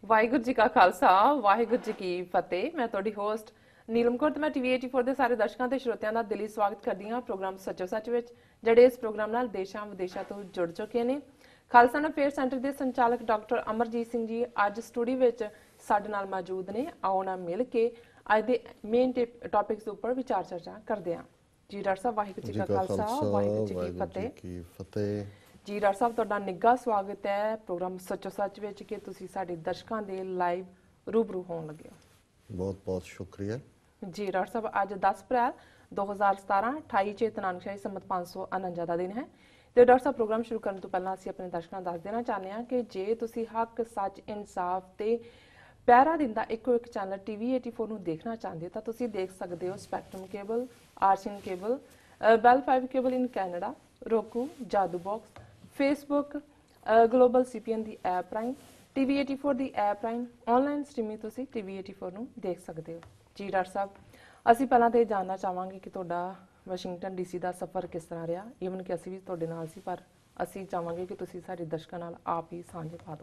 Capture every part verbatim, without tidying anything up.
ਵਾਹਿਗੁਰੂ ਜੀ ਕਾ ਖਾਲਸਾ ਵਾਹਿਗੁਰੂ ਜੀ ਕੀ ਫਤਿਹ। ਮੈਂ ਤੁਹਾਡੀ ਹੋਸਟ ਨੀਲਮ ਕੌਰ ਤੇ ਮੈਂ ਟੀਵੀ ਚੌਰਾਸੀ ਦੇ ਸਾਰੇ ਦਰਸ਼ਕਾਂ ਤੇ ਸਰੋਤਿਆਂ ਦਾ ਦਿਲੀ ਸਵਾਗਤ ਕਰਦੀ ਹਾਂ ਪ੍ਰੋਗਰਾਮ ਸੱਚੋ ਸੱਚ ਵਿੱਚ, ਜਿਹੜੇ ਇਸ ਪ੍ਰੋਗਰਾਮ ਨਾਲ ਦੇਸ਼ਾਂ ਵਿਦੇਸ਼ਾਂ ਤੋਂ ਜੁੜ ਚੁੱਕੇ ਨੇ। ਖਾਲਸਾ ਅਫੇਅਰ ਸੈਂਟਰ ਦੇ ਸੰਚਾਲਕ ਡਾਕਟਰ ਅਮਰਜੀਤ ਸਿੰਘ ਜੀ ਅੱਜ ਸਟੂਡੀਓ ਵਿੱਚ ਸਾਡੇ ਨਾਲ ਮੌਜੂਦ ਨੇ। ਆਓ ਨਾ ਮਿਲ ਕੇ ਅੱਜ ਦੇ ਮੇਨ ਟੌਪਿਕਸ ਉੱਪਰ ਵਿਚਾਰ ਚਰਚਾ ਕਰਦੇ ਹਾਂ। ਜੀ ਡਾਕਟਰ ਸਾਹਿਬ, ਵਾਹਿਗੁਰੂ ਜੀ ਕਾ ਖਾਲਸਾ ਵਾਹਿਗੁਰੂ ਜੀ ਕੀ ਫਤਿਹ। ਜੀ ਡਾਕਟਰ ਸਾਹਿਬ, ਤੁਹਾਡਾ ਨਿੱਘਾ ਸਵਾਗਤ ਹੈ ਪ੍ਰੋਗਰਾਮ ਸੱਚੋ ਸੱਚ ਵਿੱਚ ਕਿ ਤੁਸੀਂ ਸਾਡੇ ਦਰਸ਼ਕਾਂ ਦੇ ਲਾਈਵ ਰੂਬਰੂ ਹੋਣ ਲੱਗੇ ਹੋ। ਬਹੁਤ ਬਹੁਤ ਸ਼ੁਕਰੀਆ ਜੀ ਡਾਕਟਰ ਸਾਹਿਬ, ਅੱਜ ਦਸ ਅਪ੍ਰੈਲ ਦੋ ਹਜ਼ਾਰ ਸਤਾਰਾਂ ਅਠਾਈ ਚੇਤ ਨਾਨਕਸ਼ਾਹੀ ਸੰਮਤ ਪੰਜ ਸੌ ਉਣੰਜਾ ਦਾ ਦਿਨ ਹੈ। ਤੇ ਡਾਕਟਰ ਸਾਹਿਬ, ਪ੍ਰੋਗਰਾਮ ਸ਼ੁਰੂ ਕਰਨ ਤੋਂ ਪਹਿਲਾਂ ਅਸੀਂ ਆਪਣੇ ਦਰਸ਼ਕਾਂ ਨੂੰ ਦੱਸ ਦੇਣਾ ਚਾਹੁੰਦੇ ਹਾਂ ਕਿ ਜੇ ਤੁਸੀਂ ਹੱਕ, ਸੱਚ, ਇਨਸਾਫ ਤੇ ਪੈਰਾ ਦਿੰਦਾ ਇੱਕੋ ਇੱਕ ਚੈਨਲ ਟੀਵੀ ਚੌਰਾਸੀ ਨੂੰ ਦੇਖਣਾ ਚਾਹੁੰਦੇ ਹੋ ਤਾਂ ਤੁਸੀਂ ਦੇਖ ਸਕਦੇ ਹੋ spectrum cable, RCN cable, Bell Fibe cable in Canada, roku, Jadoo box, Facebook, global CPN ਦੀ ਐਪ ਰਾਹੀਂ, ਟੀਵੀ ਚੌਰਾਸੀ ਦੀ ਐਪ ਰਾਹੀਂ ਆਨਲਾਈਨ ਸਟ੍ਰੀਮਿੰਗ ਤੁਸੀਂ ਟੀਵੀ ਚੌਰਾਸੀ ਨੂੰ ਦੇਖ ਸਕਦੇ ਹੋ। ਜੀ ਡਾਕਟਰ ਸਾਹਿਬ, ਅਸੀਂ ਪਹਿਲਾਂ ਤਾਂ ਇਹ ਜਾਣਨਾ ਚਾਹਾਂਗੇ ਕਿ ਤੁਹਾਡਾ ਵਾਸ਼ਿੰਗਟਨ ਡੀਸੀ ਦਾ ਸਫ਼ਰ ਕਿਸ ਤਰ੍ਹਾਂ ਰਿਹਾ। ਈਵਨ ਕਿ ਅਸੀਂ ਵੀ ਤੁਹਾਡੇ ਨਾਲ ਸੀ, ਪਰ ਅਸੀਂ ਚਾਹਾਂਗੇ ਕਿ ਤੁਸੀਂ ਸਾਡੇ ਦਰਸ਼ਕਾਂ ਨਾਲ ਆਪ ਹੀ ਸਾਂਝੇ ਪਾ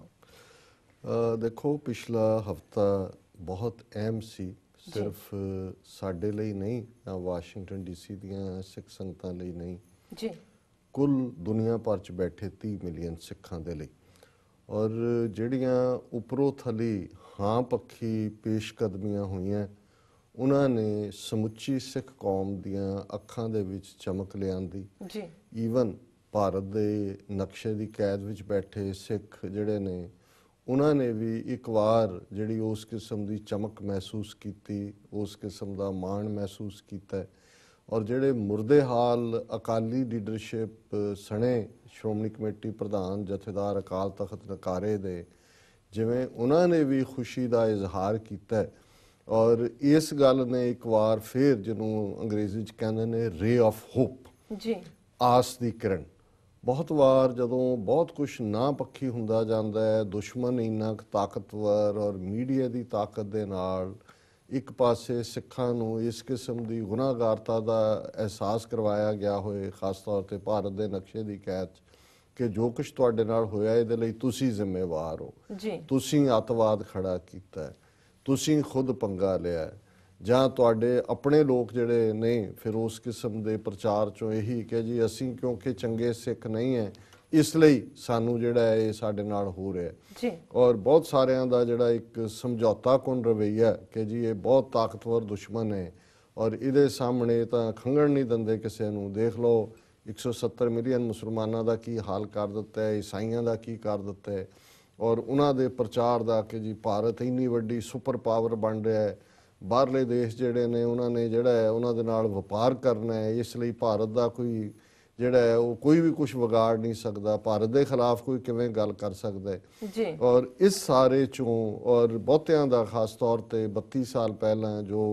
ਦਿਓ। ਦੇਖੋ, ਪਿਛਲਾ ਹਫਤਾ ਬਹੁਤ ਅਹਿਮ ਸੀ, ਸਿਰਫ ਸਾਡੇ ਲਈ ਨਹੀਂ, ਵਾਸ਼ਿੰਗਟਨ ਡੀਸੀ ਦੀਆਂ ਸਿੱਖ ਸੰਗਤਾਂ ਲਈ ਨਹੀਂ ਜੀ, ਕੁੱਲ ਦੁਨੀਆ ਭਰ 'ਚ ਬੈਠੇ ਤੀਹ ਮਿਲੀਅਨ ਸਿੱਖਾਂ ਦੇ ਲਈ। ਔਰ ਜਿਹੜੀਆਂ ਉੱਪਰੋਂ ਥਲੀ ਹਾਂ ਪੱਖੀ ਪੇਸ਼ਕਦਮੀਆਂ ਹੋਈਆਂ, ਉਹਨਾਂ ਨੇ ਸਮੁੱਚੀ ਸਿੱਖ ਕੌਮ ਦੀਆਂ ਅੱਖਾਂ ਦੇ ਵਿੱਚ ਚਮਕ ਲਿਆਂਦੀ। ਜੀ, ਈਵਨ ਭਾਰਤ ਦੇ ਨਕਸ਼ੇ ਦੀ ਕੈਦ ਵਿੱਚ ਬੈਠੇ ਸਿੱਖ ਜਿਹੜੇ ਨੇ, ਉਹਨਾਂ ਨੇ ਵੀ ਇੱਕ ਵਾਰ ਜਿਹੜੀ ਉਸ ਕਿਸਮ ਦੀ ਚਮਕ ਮਹਿਸੂਸ ਕੀਤੀ, ਉਸ ਕਿਸਮ ਦਾ ਮਾਣ ਮਹਿਸੂਸ ਕੀਤਾ। ਔਰ ਜਿਹੜੇ ਮੁਰਦੇ ਹਾਲ ਅਕਾਲੀ ਲੀਡਰਸ਼ਿਪ ਸਣੇ ਸ਼੍ਰੋਮਣੀ ਕਮੇਟੀ ਪ੍ਰਧਾਨ ਜਥੇਦਾਰ ਅਕਾਲ ਤਖਤ ਨਕਾਰੇ ਦੇ, ਜਿਵੇਂ ਉਹਨਾਂ ਨੇ ਵੀ ਖੁਸ਼ੀ ਦਾ ਇਜ਼ਹਾਰ ਕੀਤਾ। ਔਰ ਇਸ ਗੱਲ ਨੇ ਇੱਕ ਵਾਰ ਫਿਰ, ਜਿਹਨੂੰ ਅੰਗਰੇਜ਼ੀ 'ਚ ਕਹਿੰਦੇ ਨੇ ਰੇ ਆਫ ਹੋਪ, ਜੀ, ਆਸ ਦੀ ਕਿਰਨ। ਬਹੁਤ ਵਾਰ ਜਦੋਂ ਬਹੁਤ ਕੁਛ ਨਾ ਪੱਖੀ ਹੁੰਦਾ ਜਾਂਦਾ ਹੈ, ਦੁਸ਼ਮਣ ਇੰਨਾ ਕੁ ਤਾਕਤਵਰ ਔਰ ਮੀਡੀਆ ਦੀ ਤਾਕਤ ਦੇ ਨਾਲ ਇੱਕ ਪਾਸੇ ਸਿੱਖਾਂ ਨੂੰ ਇਸ ਕਿਸਮ ਦੀ ਗੁਨਾਹਗਾਰਤਾ ਦਾ ਅਹਿਸਾਸ ਕਰਵਾਇਆ ਗਿਆ ਹੋਏ, ਖਾਸ ਤੌਰ 'ਤੇ ਭਾਰਤ ਦੇ ਨਕਸ਼ੇ ਦੀ ਕੈਦ 'ਚ, ਕਿ ਜੋ ਕੁਛ ਤੁਹਾਡੇ ਨਾਲ ਹੋਇਆ ਇਹਦੇ ਲਈ ਤੁਸੀਂ ਜ਼ਿੰਮੇਵਾਰ ਹੋ, ਤੁਸੀਂ ਅੱਤਵਾਦ ਖੜਾ ਕੀਤਾ, ਤੁਸੀਂ ਖੁਦ ਪੰਗਾ ਲਿਆ, ਜਾਂ ਤੁਹਾਡੇ ਆਪਣੇ ਲੋਕ ਜਿਹੜੇ ਨੇ ਫਿਰ ਉਸ ਕਿਸਮ ਦੇ ਪ੍ਰਚਾਰ 'ਚੋਂ ਇਹੀ ਕਿ ਜੀ ਅਸੀਂ ਕਿਉਂਕਿ ਚੰਗੇ ਸਿੱਖ ਨਹੀਂ ਹੈ ਇਸ ਲਈ ਸਾਨੂੰ ਜਿਹੜਾ ਇਹ ਸਾਡੇ ਨਾਲ ਹੋ ਰਿਹਾ ਜੀ। ਔਰ ਬਹੁਤ ਸਾਰਿਆਂ ਦਾ ਜਿਹੜਾ ਇੱਕ ਸਮਝੌਤਾ ਕੁਨ ਰਵੱਈਆ ਕਿ ਜੀ ਇਹ ਬਹੁਤ ਤਾਕਤਵਰ ਦੁਸ਼ਮਣ ਹੈ ਔਰ ਇਹਦੇ ਸਾਹਮਣੇ ਤਾਂ ਖੰਘਣ ਨਹੀਂ ਦਿੰਦੇ ਕਿਸੇ ਨੂੰ। ਦੇਖ ਲਓ ਇੱਕ ਸੌ ਸੱਤਰ ਮਿਲੀਅਨ ਮੁਸਲਮਾਨਾਂ ਦਾ ਕੀ ਹਾਲ ਕਰ ਦਿੱਤਾ ਹੈ, ਈਸਾਈਆਂ ਦਾ ਕੀ ਕਰ ਦਿੱਤਾ ਹੈ, ਔਰ ਉਹਨਾਂ ਦੇ ਪ੍ਰਚਾਰ ਦਾ ਕਿ ਜੀ ਭਾਰਤ ਇੰਨੀ ਵੱਡੀ ਸੁਪਰ ਪਾਵਰ ਬਣ ਰਿਹਾ ਹੈ, ਬਾਹਰਲੇ ਦੇਸ਼ ਜਿਹੜੇ ਨੇ ਉਹਨਾਂ ਨੇ ਜਿਹੜਾ ਹੈ ਉਹਨਾਂ ਦੇ ਨਾਲ ਵਪਾਰ ਕਰਨਾ ਹੈ, ਇਸ ਲਈ ਭਾਰਤ ਦਾ ਕੋਈ ਜਿਹੜਾ ਹੈ ਉਹ ਕੋਈ ਵੀ ਕੁਛ ਵਿਗਾੜ ਨਹੀਂ ਸਕਦਾ, ਭਾਰਤ ਦੇ ਖਿਲਾਫ ਕੋਈ ਕਿਵੇਂ ਗੱਲ ਕਰ ਸਕਦਾ ਹੈ। ਔਰ ਇਸ ਸਾਰੇ ਚੋਂ ਔਰ ਬਹੁਤਿਆਂ ਦਾ ਖਾਸ ਤੌਰ 'ਤੇ ਬੱਤੀ ਸਾਲ ਪਹਿਲਾਂ ਜੋ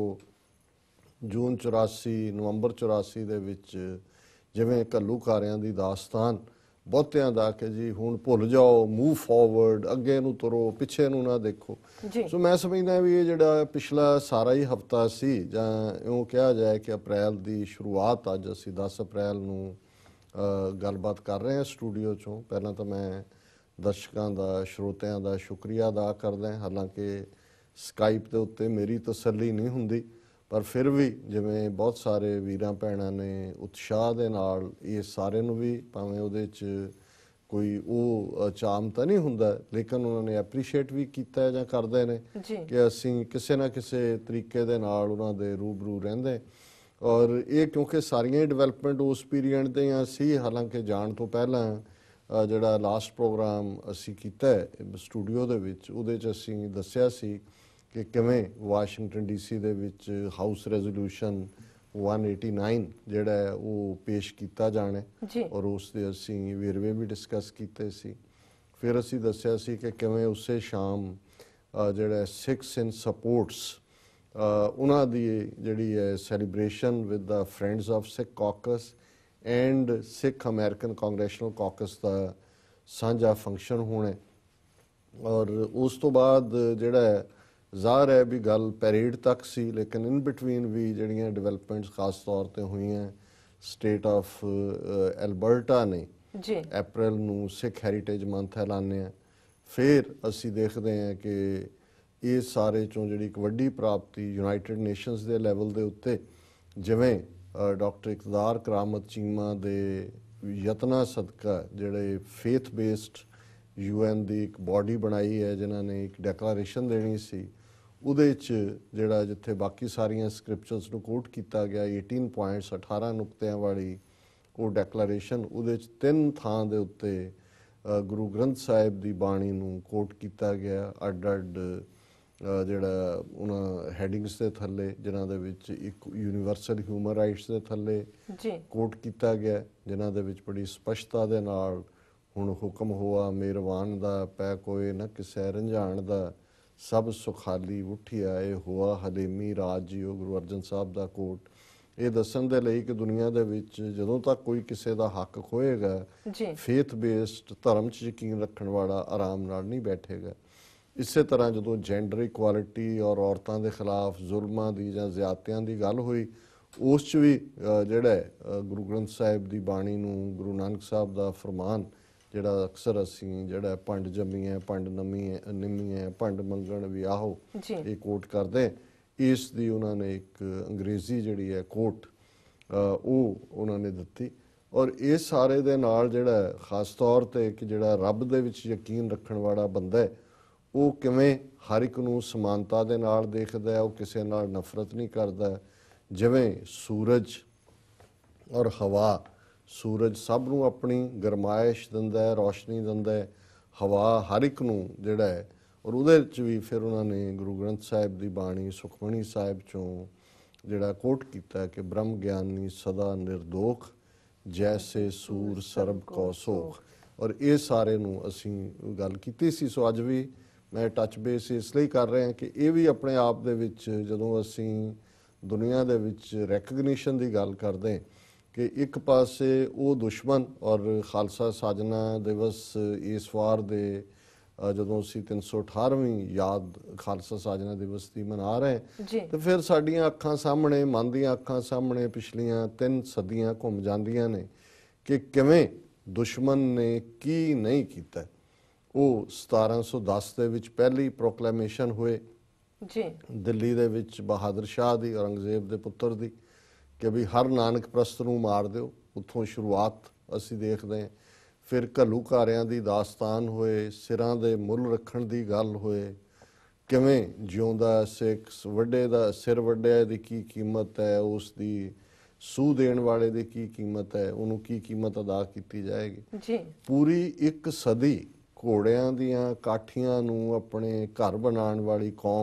ਜੂਨ ਚੁਰਾਸੀ ਨਵੰਬਰ ਚੁਰਾਸੀ ਦੇ ਵਿੱਚ ਜਿਵੇਂ ਘੱਲੂਘਾਰਿਆਂ ਦੀ ਦਾਸਤਾਨ, ਬਹੁਤਿਆਂ ਦਾ ਕਿ ਜੀ ਹੁਣ ਭੁੱਲ ਜਾਓ, ਮੂਵ ਫਾਰਵਰਡ, ਅੱਗੇ ਨੂੰ ਤੁਰੋ, ਪਿੱਛੇ ਨੂੰ ਨਾ ਦੇਖੋ। ਸੋ ਮੈਂ ਸਮਝਦਾ ਵੀ ਇਹ ਜਿਹੜਾ ਪਿਛਲਾ ਸਾਰਾ ਹੀ ਹਫਤਾ ਸੀ, ਜਾਂ ਇਉਂ ਕਿਹਾ ਜਾਏ ਕਿ ਅਪ੍ਰੈਲ ਦੀ ਸ਼ੁਰੂਆਤ, ਅੱਜ ਅਸੀਂ ਦਸ ਅਪ੍ਰੈਲ ਨੂੰ ਗੱਲਬਾਤ ਕਰ ਰਹੇ ਹਾਂ ਸਟੂਡੀਓ 'ਚੋਂ। ਪਹਿਲਾਂ ਤਾਂ ਮੈਂ ਦਰਸ਼ਕਾਂ ਦਾ, ਸਰੋਤਿਆਂ ਦਾ ਸ਼ੁਕਰੀਆ ਅਦਾ ਕਰਦਾ। ਹਾਲਾਂਕਿ ਸਕਾਈਪ ਦੇ ਉੱਤੇ ਮੇਰੀ ਤਸੱਲੀ ਨਹੀਂ ਹੁੰਦੀ, ਪਰ ਫਿਰ ਵੀ ਜਿਵੇਂ ਬਹੁਤ ਸਾਰੇ ਵੀਰਾਂ ਭੈਣਾਂ ਨੇ ਉਤਸ਼ਾਹ ਦੇ ਨਾਲ, ਇਹ ਸਾਰੇ ਨੂੰ ਵੀ ਭਾਵੇਂ ਉਹਦੇ 'ਚ ਕੋਈ ਉਹ ਚਾਮ ਤਾਂ ਨਹੀਂ ਹੁੰਦਾ, ਲੇਕਿਨ ਉਹਨਾਂ ਨੇ ਐਪਰੀਸ਼ੀਏਟ ਵੀ ਕੀਤਾ ਜਾਂ ਕਰਦੇ ਨੇ ਕਿ ਅਸੀਂ ਕਿਸੇ ਨਾ ਕਿਸੇ ਤਰੀਕੇ ਦੇ ਨਾਲ ਉਹਨਾਂ ਦੇ ਰੂਬਰੂ ਰਹਿੰਦੇ। ਔਰ ਇਹ ਕਿਉਂਕਿ ਸਾਰੀਆਂ ਡਿਵੈਲਪਮੈਂਟ ਉਸ ਪੀਰੀਅਡ ਦੀਆਂ ਸੀ। ਹਾਲਾਂਕਿ ਜਾਣ ਤੋਂ ਪਹਿਲਾਂ ਜਿਹੜਾ ਲਾਸਟ ਪ੍ਰੋਗਰਾਮ ਅਸੀਂ ਕੀਤਾ ਸਟੂਡੀਓ ਦੇ ਵਿੱਚ, ਉਹਦੇ 'ਚ ਅਸੀਂ ਦੱਸਿਆ ਸੀ ਕਿ ਕਿਵੇਂ ਵਾਸ਼ਿੰਗਟਨ ਡੀਸੀ ਦੇ ਵਿੱਚ ਹਾਊਸ ਰੈਜ਼ੋਲੂਸ਼ਨ ਇੱਕ ਸੌ ਨੜਿਨਵੇਂ ਜਿਹੜਾ ਹੈ ਉਹ ਪੇਸ਼ ਕੀਤਾ ਜਾਣਾ, ਔਰ ਉਸ ਦੇ ਅਸੀਂ ਵੇਰਵੇ ਵੀ ਡਿਸਕਸ ਕੀਤੇ ਸੀ। ਫਿਰ ਅਸੀਂ ਦੱਸਿਆ ਸੀ ਕਿ ਕਿਵੇਂ ਉਸੇ ਸ਼ਾਮ ਜਿਹੜਾ ਸਿਕਸ ਇਨ ਸਪੋਰਟਸ, ਉਹਨਾਂ ਦੀ ਜਿਹੜੀ ਹੈ celebration with the friends of Sikh caucus and Sikh American congressional caucus ਦਾ ਸਾਂਝਾ ਫੰਕਸ਼ਨ ਹੋਣਾ। ਔਰ ਉਸ ਤੋਂ ਬਾਅਦ ਜਿਹੜਾ ਜ਼ਾਹਰ ਹੈ ਵੀ ਗੱਲ ਪੈਰੇਡ ਤੱਕ ਸੀ, ਲੇਕਿਨ ਇਨ ਬਿਟਵੀਨ ਵੀ ਜਿਹੜੀਆਂ ਡਿਵੈਲਪਮੈਂਟਸ ਖਾਸ ਤੌਰ 'ਤੇ ਹੋਈਆਂ, ਸਟੇਟ ਆਫ ਐਲਬਰਟਾ ਨੇ ਅਪ੍ਰੈਲ ਨੂੰ ਸਿੱਖ ਹੈਰੀਟੇਜ ਮੰਥ ਐਲਾਨਿਆ। ਫਿਰ ਅਸੀਂ ਦੇਖਦੇ ਹਾਂ ਕਿ ਇਹ ਸਾਰੇ ਚੋਂ ਜਿਹੜੀ ਇੱਕ ਵੱਡੀ ਪ੍ਰਾਪਤੀ ਯੂਨਾਈਟਿਡ ਨੇਸ਼ਨਸ ਦੇ ਲੈਵਲ ਦੇ ਉੱਤੇ, ਜਿਵੇਂ ਡਾਕਟਰ ਇਕਤਦਾਰ ਕਰਾਮਤ ਚੀਮਾ ਦੇ ਯਤਨਾਂ ਸਦਕਾ ਜਿਹੜੇ ਫੇਥ ਬੇਸਡ ਯੂ ਐਨ ਦੀ ਇੱਕ ਬਾਡੀ ਬਣਾਈ ਹੈ, ਜਿਨ੍ਹਾਂ ਨੇ ਇੱਕ ਡੈਕਲਾਰੇਸ਼ਨ ਦੇਣੀ ਸੀ, ਉਹਦੇ 'ਚ ਜਿਹੜਾ ਜਿੱਥੇ ਬਾਕੀ ਸਾਰੀਆਂ ਸਕ੍ਰਿਪਚਰਸ ਨੂੰ ਕੋਟ ਕੀਤਾ ਗਿਆ ਅਠਾਰਾਂ ਪੁਆਇੰਟਸ ਅਠਾਰਾਂ ਨੁਕਤਿਆਂ ਵਾਲੀ ਉਹ ਡੈਕਲਾਰੇਸ਼ਨ, ਉਹਦੇ 'ਚ ਤਿੰਨ ਥਾਂ ਦੇ ਉੱਤੇ ਗੁਰੂ ਗ੍ਰੰਥ ਸਾਹਿਬ ਦੀ ਬਾਣੀ ਨੂੰ ਕੋਟ ਕੀਤਾ ਗਿਆ ਅੱਡ ਅੱਡ ਜਿਹੜਾ ਉਹਨਾਂ ਹੈਡਿੰਗਸ ਦੇ ਥੱਲੇ, ਜਿਨ੍ਹਾਂ ਦੇ ਵਿੱਚ ਇੱਕ ਯੂਨੀਵਰਸਲ ਹਿਊਮਨ ਰਾਈਟਸ ਦੇ ਥੱਲੇ ਜੀ ਕੋਟ ਕੀਤਾ ਗਿਆ, ਜਿਨ੍ਹਾਂ ਦੇ ਵਿੱਚ ਬੜੀ ਸਪਸ਼ਟਤਾ ਦੇ ਨਾਲ ਹੁਣ ਹੁਕਮ ਹੋਆ ਮਿਹਰਬਾਨ ਦਾ ਪੈ ਕੋਏ ਨਾ ਕਿਸੇ ਰੰਝਾਣ ਦਾ ਸਭ ਸੁਖਾਲੀ ਉੱਠਿਆ ਇਹ ਹੋਆ ਹਲੇਮੀ ਰਾਜ ਜੀਓ, ਗੁਰੂ ਅਰਜਨ ਸਾਹਿਬ ਦਾ ਕੋਟ, ਇਹ ਦੱਸਣ ਦੇ ਲਈ ਕਿ ਦੁਨੀਆ ਦੇ ਵਿੱਚ ਜਦੋਂ ਤੱਕ ਕੋਈ ਕਿਸੇ ਦਾ ਹੱਕ ਖੋਏਗਾ, ਫੇਥ ਬੇਸਡ ਧਰਮ 'ਚ ਯਕੀਨ ਰੱਖਣ ਵਾਲਾ ਆਰਾਮ ਨਾਲ ਨਹੀਂ ਬੈਠੇਗਾ। ਇਸੇ ਤਰ੍ਹਾਂ ਜਦੋਂ ਜੈਂਡਰ ਇਕੁਆਲਿਟੀ ਔਰ ਔਰਤਾਂ ਦੇ ਖਿਲਾਫ ਜ਼ੁਲਮਾਂ ਦੀ ਜਾਂ ਜ਼ਿਆਦਤੀਆਂ ਦੀ ਗੱਲ ਹੋਈ, ਉਸ 'ਚ ਵੀ ਜਿਹੜਾ ਗੁਰੂ ਗ੍ਰੰਥ ਸਾਹਿਬ ਦੀ ਬਾਣੀ ਨੂੰ, ਗੁਰੂ ਨਾਨਕ ਸਾਹਿਬ ਦਾ ਫਰਮਾਨ ਜਿਹੜਾ ਅਕਸਰ ਅਸੀਂ ਜਿਹੜਾ ਭੰਡ ਜੰਮੀ ਹੈ ਭੰਡ ਨਮੀ ਹੈ ਨਿੰਮੀ ਹੈ ਭੰਡ ਮੰਗਣ ਵਿਆਹੋ ਇਹ ਕੋਟ ਕਰਦੇ, ਇਸ ਦੀ ਉਹਨਾਂ ਨੇ ਇੱਕ ਅੰਗਰੇਜ਼ੀ ਜਿਹੜੀ ਹੈ ਕੋਟ ਉਹ ਉਹਨਾਂ ਨੇ ਦਿੱਤੀ। ਔਰ ਇਹ ਸਾਰੇ ਦੇ ਨਾਲ ਜਿਹੜਾ ਖਾਸ ਤੌਰ 'ਤੇ ਕਿ ਜਿਹੜਾ ਰੱਬ ਦੇ ਵਿੱਚ ਯਕੀਨ ਰੱਖਣ ਵਾਲਾ ਬੰਦਾ ਹੈ, ਉਹ ਕਿਵੇਂ ਹਰ ਇੱਕ ਨੂੰ ਸਮਾਨਤਾ ਦੇ ਨਾਲ ਦੇਖਦਾ ਹੈ, ਉਹ ਕਿਸੇ ਨਾਲ ਨਫ਼ਰਤ ਨਹੀਂ ਕਰਦਾ। ਜਿਵੇਂ ਸੂਰਜ ਔਰ ਹਵਾ, ਸੂਰਜ ਸਭ ਨੂੰ ਆਪਣੀ ਗਰਮਾਇਸ਼ ਦਿੰਦਾ ਹੈ, ਰੌਸ਼ਨੀ ਦਿੰਦਾ ਹੈ, ਹਵਾ ਹਰ ਇੱਕ ਨੂੰ ਜਿਹੜਾ ਹੈ, ਔਰ ਉਹਦੇ ਵਿੱਚ ਵੀ ਫਿਰ ਉਹਨਾਂ ਨੇ ਗੁਰੂ ਗ੍ਰੰਥ ਸਾਹਿਬ ਦੀ ਬਾਣੀ ਸੁਖਮਣੀ ਸਾਹਿਬ 'ਚੋਂ ਜਿਹੜਾ ਕੋਟ ਕੀਤਾ ਕਿ ਬ੍ਰਹਮ ਗਿਆਨੀ ਸਦਾ ਨਿਰਦੋਖ ਜੈਸੇ ਸੂਰ ਸਰਬ ਕੋ ਸੋਖ। ਔਰ ਇਹ ਸਾਰੇ ਨੂੰ ਅਸੀਂ ਗੱਲ ਕੀਤੀ ਸੀ। ਸੋ ਅੱਜ ਵੀ ਮੈਂ ਟੱਚ ਬੇਸ ਇਸ ਲਈ ਕਰ ਰਿਹਾ ਕਿ ਇਹ ਵੀ ਆਪਣੇ ਆਪ ਦੇ ਵਿੱਚ ਜਦੋਂ ਅਸੀਂ ਦੁਨੀਆ ਦੇ ਵਿੱਚ ਰੈਕਗਨੀਸ਼ਨ ਦੀ ਗੱਲ ਕਰਦੇ ਕਿ ਇੱਕ ਪਾਸੇ ਉਹ ਦੁਸ਼ਮਣ ਔਰ ਖਾਲਸਾ ਸਾਜਨਾ ਦਿਵਸ ਇਸ ਵਾਰ ਦੇ ਜਦੋਂ ਅਸੀਂ ਤਿੰਨ ਸੌ ਅਠਾਰਵੀਂ ਯਾਦ ਖਾਲਸਾ ਸਾਜਨਾ ਦਿਵਸ ਦੀ ਮਨਾ ਰਹੇ ਤੇ ਫਿਰ ਸਾਡੀਆਂ ਅੱਖਾਂ ਸਾਹਮਣੇ, ਮਨ ਦੀਆਂ ਅੱਖਾਂ ਸਾਹਮਣੇ ਪਿਛਲੀਆਂ ਤਿੰਨ ਸਦੀਆਂ ਘੁੰਮ ਜਾਂਦੀਆਂ ਨੇ ਕਿ ਕਿਵੇਂ ਦੁਸ਼ਮਣ ਨੇ ਕੀ ਨਹੀਂ ਕੀਤਾ। ਉਹ ਸਤਾਰਾਂ ਸੌ ਦਸ ਦੇ ਵਿੱਚ ਪਹਿਲੀ ਪ੍ਰੋਕਲੇਮੇਸ਼ਨ ਹੋਏ ਜੀ ਦਿੱਲੀ ਦੇ ਵਿੱਚ ਬਹਾਦਰ ਸ਼ਾਹ ਦੀ, ਔਰੰਗਜ਼ੇਬ ਦੇ ਪੁੱਤਰ ਦੀ, ਕਿ ਵੀ ਹਰ ਨਾਨਕ ਪ੍ਰਸਤ ਨੂੰ ਮਾਰ ਦਿਓ। ਉੱਥੋਂ ਸ਼ੁਰੂਆਤ ਅਸੀਂ ਦੇਖਦੇ ਹਾਂ। ਫਿਰ ਘੱਲੂਘਾਰਿਆਂ ਦੀ ਦਾਸਤਾਨ ਹੋਏ, ਸਿਰਾਂ ਦੇ ਮੁੱਲ ਰੱਖਣ ਦੀ ਗੱਲ ਹੋਏ, ਕਿਵੇਂ ਜਿਉਂਦਾ ਸਿੱਖ ਵੱਡੇ ਦਾ ਸਿਰ ਵੱਡਿਆ ਦੀ ਕੀ ਕੀਮਤ ਹੈ, ਉਸ ਦੀ ਸੂਹ ਦੇਣ ਵਾਲੇ ਦੀ ਕੀ ਕੀਮਤ ਹੈ, ਉਹਨੂੰ ਕੀ ਕੀਮਤ ਅਦਾ ਕੀਤੀ ਜਾਏਗੀ ਜੀ। ਪੂਰੀ ਇੱਕ ਸਦੀ ਘੋੜਿਆਂ ਦੀਆਂ ਕਾਠੀਆਂ ਨੂੰ ਆਪਣੇ ਘਰ ਬਣਾਉਣ ਵਾਲੀ ਕੌਮ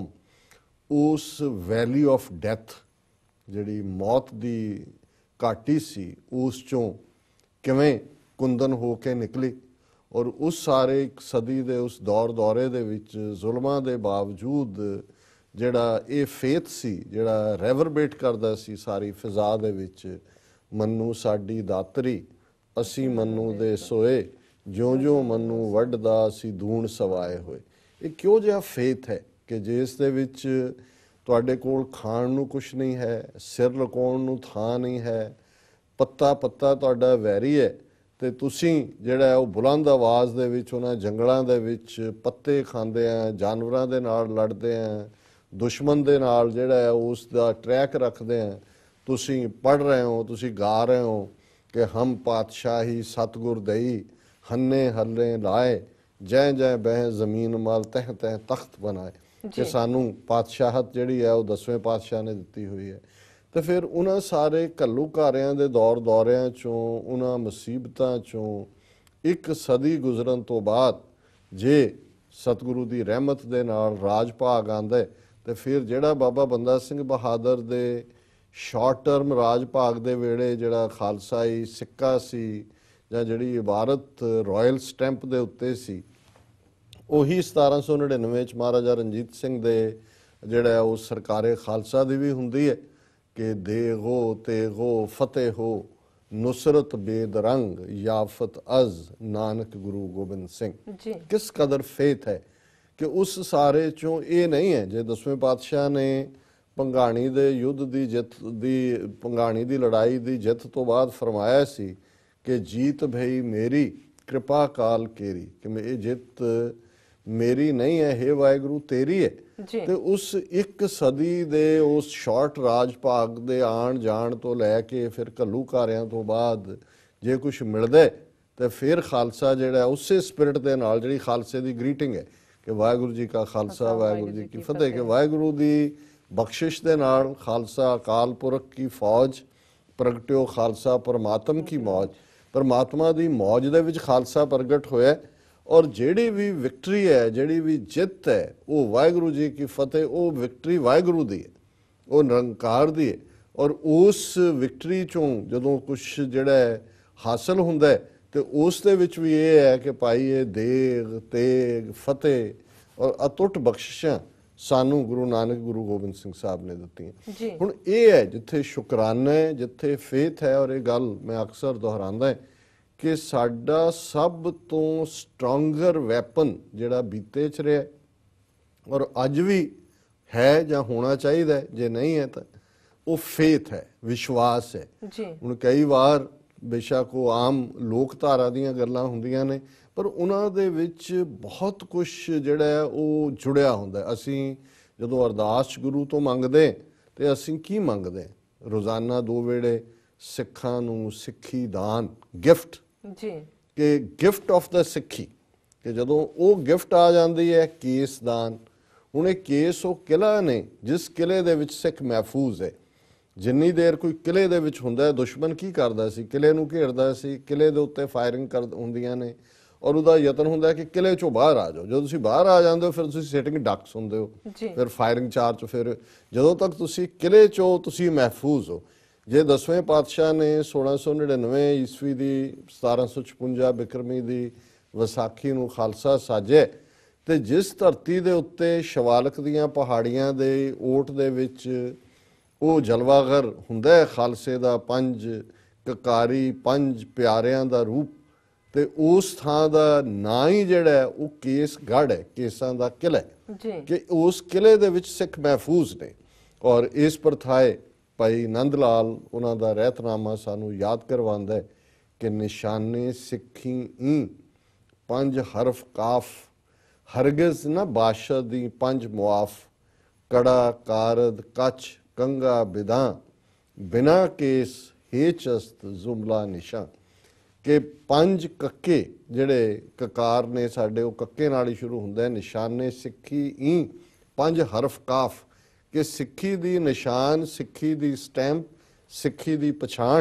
ਉਸ ਵੈਲੀ ਆਫ ਡੈਥ ਜਿਹੜੀ ਮੌਤ ਦੀ ਘਾਟੀ ਸੀ, ਉਸ ਚੋਂ ਕਿਵੇਂ ਕੁੰਦਨ ਹੋ ਕੇ ਨਿਕਲੀ। ਔਰ ਉਸ ਸਾਰੇ ਇੱਕ ਸਦੀ ਦੇ ਉਸ ਦੌਰ ਦੌਰੇ ਦੇ ਵਿੱਚ ਜ਼ੁਲਮਾਂ ਦੇ ਬਾਵਜੂਦ ਜਿਹੜਾ ਇਹ ਫੇਥ ਸੀ, ਜਿਹੜਾ ਰੈਵਰਬੇਟ ਕਰਦਾ ਸੀ ਸਾਰੀ ਫਿਜ਼ਾ ਦੇ ਵਿੱਚ, ਮੰਨੂ ਸਾਡੀ ਦਾਤਰੀ ਅਸੀਂ ਮੰਨੂ ਦੇ ਸੋਏ, ਜਿਉਂ-ਜਿਉਂ ਮੰਨੂ ਵੱਢਦਾ ਅਸੀਂ ਦੂਣ ਸਵਾਏ ਹੋਏ। ਇਹ ਕਿਉਂ ਜਿਹਾ ਫੇਥ ਹੈ ਕਿ ਜਿਸ ਦੇ ਵਿੱਚ ਤੁਹਾਡੇ ਕੋਲ ਖਾਣ ਨੂੰ ਕੁਛ ਨਹੀਂ ਹੈ, ਸਿਰ ਲੁਕਾਉਣ ਨੂੰ ਥਾਂ ਨਹੀਂ ਹੈ, ਪੱਤਾ ਪੱਤਾ ਤੁਹਾਡਾ ਵੈਰੀ ਹੈ, ਤੇ ਤੁਸੀਂ ਜਿਹੜਾ ਉਹ ਬੁਲੰਦ ਆਵਾਜ਼ ਦੇ ਵਿੱਚ ਉਹਨਾਂ ਜੰਗਲਾਂ ਦੇ ਵਿੱਚ ਪੱਤੇ ਖਾਂਦੇ ਆ, ਜਾਨਵਰਾਂ ਦੇ ਨਾਲ ਲੜਦੇ ਆ, ਦੁਸ਼ਮਣ ਦੇ ਨਾਲ ਜਿਹੜਾ ਹੈ ਉਸ ਦਾ ਟਰੈਕ ਰੱਖਦੇ ਆ। ਤੁਸੀਂ ਪੜ੍ਹ ਰਹੇ ਹੋ, ਤੁਸੀਂ ਗਾ ਰਹੇ ਹੋ ਕਿ ਹਮ ਪਾਤਸ਼ਾਹੀ ਸਤਿਗੁਰ ਦਈ ਹੰਨੇ ਹੱਲੇ ਲਾਏ, ਜੈ ਜੈ ਬਹਿ ਜ਼ਮੀਨ ਮਾਲ ਤਹਿ ਤਹਿ ਤਖਤ ਬਣਾਏ, ਕਿ ਸਾਨੂੰ ਪਾਤਸ਼ਾਹਤ ਜਿਹੜੀ ਹੈ ਉਹ ਦਸਵੇਂ ਪਾਤਸ਼ਾਹ ਨੇ ਦਿੱਤੀ ਹੋਈ ਹੈ। ਤੇ ਫਿਰ ਉਹਨਾਂ ਸਾਰੇ ਘੱਲੂਘਾਰਿਆਂ ਦੇ ਦੌਰ ਦੌਰਿਆਂ ਚੋਂ, ਉਹਨਾਂ ਮੁਸੀਬਤਾਂ ਚੋਂ ਇੱਕ ਸਦੀ ਗੁਜ਼ਰਨ ਤੋਂ ਬਾਅਦ ਜੇ ਸਤਿਗੁਰੂ ਦੀ ਰਹਿਮਤ ਦੇ ਨਾਲ ਰਾਜ ਭਾਗ ਆਉਂਦਾ ਤੇ ਫਿਰ ਜਿਹੜਾ ਬਾਬਾ ਬੰਦਾ ਸਿੰਘ ਬਹਾਦਰ ਦੇ ਸ਼ਾਰਟ ਟਰਮ ਰਾਜ ਭਾਗ ਦੇ ਵੇਲੇ ਜਿਹੜਾ ਖਾਲਸਾਈ ਸਿੱਕਾ ਸੀ ਜਾਂ ਜਿਹੜੀ ਇਬਾਰਤ ਰਾਇਲ ਸਟੈਂਪ ਦੇ ਉੱਤੇ ਸੀ, ਉਹੀ ਸਤਾਰਾਂ ਸੌ ਨੜਿਨਵੇਂ 'ਚ ਮਹਾਰਾਜਾ ਰਣਜੀਤ ਸਿੰਘ ਦੇ ਜਿਹੜਾ ਉਹ ਸਰਕਾਰੇ ਖਾਲਸਾ ਦੀ ਵੀ ਹੁੰਦੀ ਹੈ ਕਿ ਦੇਗੋ ਤੇਗੋ ਫਤਿਹ ਹੋ ਨੁਸਰਤ ਬੇਦਰੰਗ ਯਾਫਤ ਅਜ਼ ਨਾਨਕ ਗੁਰੂ ਗੋਬਿੰਦ ਸਿੰਘ। ਕਿਸ ਕਦਰ ਫੇਥ ਹੈ ਕਿ ਉਸ ਸਾਰੇ ਚੋਂ ਇਹ ਨਹੀਂ ਹੈ। ਜੇ ਦਸਵੇਂ ਪਾਤਸ਼ਾਹ ਨੇ ਭੰਗਾਣੀ ਦੇ ਯੁੱਧ ਦੀ ਜਿੱਤ ਦੀ ਭੰਗਾਣੀ ਦੀ ਲੜਾਈ ਦੀ ਜਿੱਤ ਤੋਂ ਬਾਅਦ ਫਰਮਾਇਆ ਸੀ ਕਿ ਜੀਤ ਭਈ ਮੇਰੀ ਕਿਰਪਾ ਕਾਲ ਕੇਰੀ, ਕਿ ਮੈਂ ਇਹ ਜਿੱਤ ਮੇਰੀ ਨਹੀਂ ਹੈ, ਹੇ ਵਾਹਿਗੁਰੂ ਤੇਰੀ ਹੈ। ਜੀ ਤੇ ਉਸ ਇੱਕ ਸਦੀ ਦੇ ਉਸ ਸ਼ਾਰਟ ਰਾਜ ਭਾਗ ਦੇ ਆਣ ਜਾਣ ਤੋਂ ਲੈ ਕੇ ਫਿਰ ਘੱਲੂਘਾਰਿਆਂ ਤੋਂ ਬਾਅਦ ਜੇ ਕੁਝ ਮਿਲਦਾ ਹੈ ਤੇ ਫਿਰ ਖਾਲਸਾ ਜਿਹੜਾ ਉਸੇ ਸਪਿਰਿਟ ਦੇ ਨਾਲ ਜਿਹੜੀ ਖਾਲਸੇ ਦੀ ਗ੍ਰੀਟਿੰਗ ਹੈ ਕਿ ਵਾਹਿਗੁਰੂ ਜੀ ਕਾ ਖਾਲਸਾ ਵਾਹਿਗੁਰੂ ਜੀ ਕੀ ਫਤਿਹ, ਕਿ ਵਾਹਿਗੁਰੂ ਦੀ ਬਖਸ਼ਿਸ਼ ਦੇ ਨਾਲ ਖਾਲਸਾ ਅਕਾਲ ਪੁਰਖ ਕੀ ਫੌਜ ਪ੍ਰਗਟਿਓ ਖਾਲਸਾ ਪਰਮਾਤਮ ਕੀ ਮੌਜ, ਪਰਮਾਤਮਾ ਦੀ ਮੌਜ ਦੇ ਵਿੱਚ ਖਾਲਸਾ ਪ੍ਰਗਟ ਹੋਇਆ। ਔਰ ਜਿਹੜੀ ਵੀ ਵਿਕਟਰੀ ਹੈ, ਜਿਹੜੀ ਵੀ ਜਿੱਤ ਹੈ, ਉਹ ਵਾਹਿਗੁਰੂ ਜੀ ਕੀ ਫਤਿਹ, ਉਹ ਵਿਕਟਰੀ ਵਾਹਿਗੁਰੂ ਦੀ ਹੈ, ਉਹ ਨਿਰੰਕਾਰ ਦੀ ਹੈ। ਔਰ ਉਸ ਵਿਕਟਰੀ ਚੋਂ ਜਦੋਂ ਕੁਛ ਜਿਹੜਾ ਹੈ ਹਾਸਲ ਹੁੰਦਾ ਹੈ ਤੇ ਉਸ ਦੇ ਵਿੱਚ ਵੀ ਇਹ ਹੈ ਕਿ ਭਾਈ ਇਹ ਦੇਗ ਤੇਗ ਫਤਿਹ ਔਰ ਅਤੁੱਟ ਬਖਸ਼ਿਸ਼ਾਂ ਸਾਨੂੰ ਗੁਰੂ ਨਾਨਕ ਗੁਰੂ ਗੋਬਿੰਦ ਸਿੰਘ ਸਾਹਿਬ ਨੇ ਦਿੱਤੀਆਂ। ਹੁਣ ਇਹ ਹੈ ਜਿੱਥੇ ਸ਼ੁਕਰਾਨਾ ਹੈ, ਜਿੱਥੇ ਫੇਥ ਹੈ। ਔਰ ਇਹ ਗੱਲ ਮੈਂ ਅਕਸਰ ਦੁਹਰਾਉਂਦਾ ਕਿ ਸਾਡਾ ਸਭ ਤੋਂ ਸਟਰੋਂਗਰ ਵੈਪਨ ਜਿਹੜਾ ਬੀਤੇ 'ਚ ਰਿਹਾ ਔਰ ਅੱਜ ਵੀ ਹੈ ਜਾਂ ਹੋਣਾ ਚਾਹੀਦਾ, ਜੇ ਨਹੀਂ ਹੈ ਤਾਂ ਉਹ ਫੇਥ ਹੈ, ਵਿਸ਼ਵਾਸ ਹੈ। ਹੁਣ ਕਈ ਵਾਰ ਬੇਸ਼ੱਕ ਉਹ ਆਮ ਲੋਕਧਾਰਾ ਦੀਆਂ ਗੱਲਾਂ ਹੁੰਦੀਆਂ ਨੇ, ਪਰ ਉਹਨਾਂ ਦੇ ਵਿੱਚ ਬਹੁਤ ਕੁਝ ਜਿਹੜਾ ਹੈ ਉਹ ਜੁੜਿਆ ਹੁੰਦਾ। ਅਸੀਂ ਜਦੋਂ ਅਰਦਾਸ ਗੁਰੂ ਤੋਂ ਮੰਗਦੇ ਤੇ ਅਸੀਂ ਕੀ ਮੰਗਦੇ? ਰੋਜ਼ਾਨਾ ਦੋ ਵੇਲੇ ਸਿੱਖਾਂ ਨੂੰ ਸਿੱਖੀ ਦਾਨ, ਗਿਫਟ, ਜੀ ਕਿ ਗਿਫਟ ਆਫ ਦਾ ਸਿੱਖੀ, ਕਿ ਜਦੋਂ ਉਹ ਗਿਫਟ ਆ ਜਾਂਦੀ ਹੈ ਕੇਸ ਦਾਨ। ਹੁਣ ਇਹ ਕੇਸ ਉਹ ਕਿਲ੍ਹਾ ਨੇ ਜਿਸ ਕਿਲ੍ਹੇ ਦੇ ਵਿੱਚ ਸਿੱਖ ਮਹਿਫੂਜ਼ ਹੈ। ਜਿੰਨੀ ਦੇਰ ਕੋਈ ਕਿਲ੍ਹੇ ਦੇ ਵਿੱਚ ਹੁੰਦਾ, ਦੁਸ਼ਮਣ ਕੀ ਕਰਦਾ ਸੀ? ਕਿਲ੍ਹੇ ਨੂੰ ਘੇਰਦਾ ਸੀ, ਕਿਲ੍ਹੇ ਦੇ ਉੱਤੇ ਫਾਇਰਿੰਗ ਕਰ ਹੁੰਦੀਆਂ ਨੇ ਔਰ ਉਹਦਾ ਯਤਨ ਹੁੰਦਾ ਕਿ ਕਿਲ੍ਹੇ ਚੋਂ ਬਾਹਰ ਆ ਜਾਓ। ਜਦੋਂ ਤੁਸੀਂ ਬਾਹਰ ਆ ਜਾਂਦੇ ਹੋ ਫਿਰ ਤੁਸੀਂ ਸਿਟਿੰਗ ਡਕਸ ਹੁੰਦੇ ਹੋ, ਫਿਰ ਫਾਇਰਿੰਗ ਚਾਰਜ। ਫਿਰ ਜਦੋਂ ਤੱਕ ਤੁਸੀਂ ਕਿਲ੍ਹੇ ਚੋਂ ਤੁਸੀਂ ਮਹਿਫੂਜ਼ ਹੋ। ਜੇ ਦਸਵੇਂ ਪਾਤਸ਼ਾਹ ਨੇ ਸੋਲਾਂ ਸੌ ਨੜਿਨਵੇਂ ਈਸਵੀ ਦੀ ਸਤਾਰਾਂ ਸੌ ਛਪੰਜਾ ਬਿਕਰਮੀ ਦੀ ਵਿਸਾਖੀ ਨੂੰ ਖਾਲਸਾ ਸਾਜੇ ਤੇ ਜਿਸ ਧਰਤੀ ਦੇ ਉੱਤੇ ਸ਼ਿਵਾਲਕ ਦੀਆਂ ਪਹਾੜੀਆਂ ਦੇ ਓਟ ਦੇ ਵਿੱਚ ਉਹ ਜਲਵਾਗਰ ਹੁੰਦਾ ਹੈ ਖਾਲਸੇ ਦਾ, ਪੰਜ ਕਕਾਰੀ ਪੰਜ ਪਿਆਰਿਆਂ ਦਾ ਰੂਪ, ਤੇ ਉਸ ਥਾਂ ਦਾ ਨਾਂ ਹੀ ਜਿਹੜਾ ਉਹ ਕੇਸਗੜ੍ਹ ਹੈ, ਕੇਸਾਂ ਦਾ ਕਿਲ੍ਹਾ ਹੈ, ਕਿ ਉਸ ਕਿਲ੍ਹੇ ਦੇ ਵਿੱਚ ਸਿੱਖ ਮਹਿਫੂਜ਼ ਨੇ। ਔਰ ਇਸ ਪ੍ਰਥਾਏ ਭਾਈ ਨੰਦ ਲਾਲ ਉਹਨਾਂ ਦਾ ਰਹਿਤਨਾਮਾ ਸਾਨੂੰ ਯਾਦ ਕਰਵਾਉਂਦਾ ਹੈ ਕਿ ਨਿਸ਼ਾਨੇ ਸਿੱਖੀ ਈ ਪੰਜ ਹਰਫ ਕਾਫ, ਹਰਗਿਜ਼ ਨਾ ਬਾਦਸ਼ਾਹ ਦੀ ਪੰਜ ਮੁਆਫ, ਕੜਾ ਕਾਰਦ ਕੱਚ ਕੰਗਾ ਬਿਦਾਂ, ਬਿਨਾ ਕੇਸ ਹੇਚਸਤ ਜ਼ੁਮਲਾ ਨਿਸ਼ਾਂ, ਕਿ ਪੰਜ ਕੱਕੇ ਜਿਹੜੇ ਕਕਾਰ ਨੇ ਸਾਡੇ ਉਹ ਕੱਕੇ ਨਾਲ ਹੀ ਸ਼ੁਰੂ ਹੁੰਦਾ ਹੈ। ਨਿਸ਼ਾਨੇ ਸਿੱਖੀ ਈ ਪੰਜ ਹਰਫ ਕਾਫ, ਕਿ ਸਿੱਖੀ ਦੀ ਨਿਸ਼ਾਨ, ਸਿੱਖੀ ਦੀ ਸਟੈਂਪ, ਸਿੱਖੀ ਦੀ ਪਛਾਣ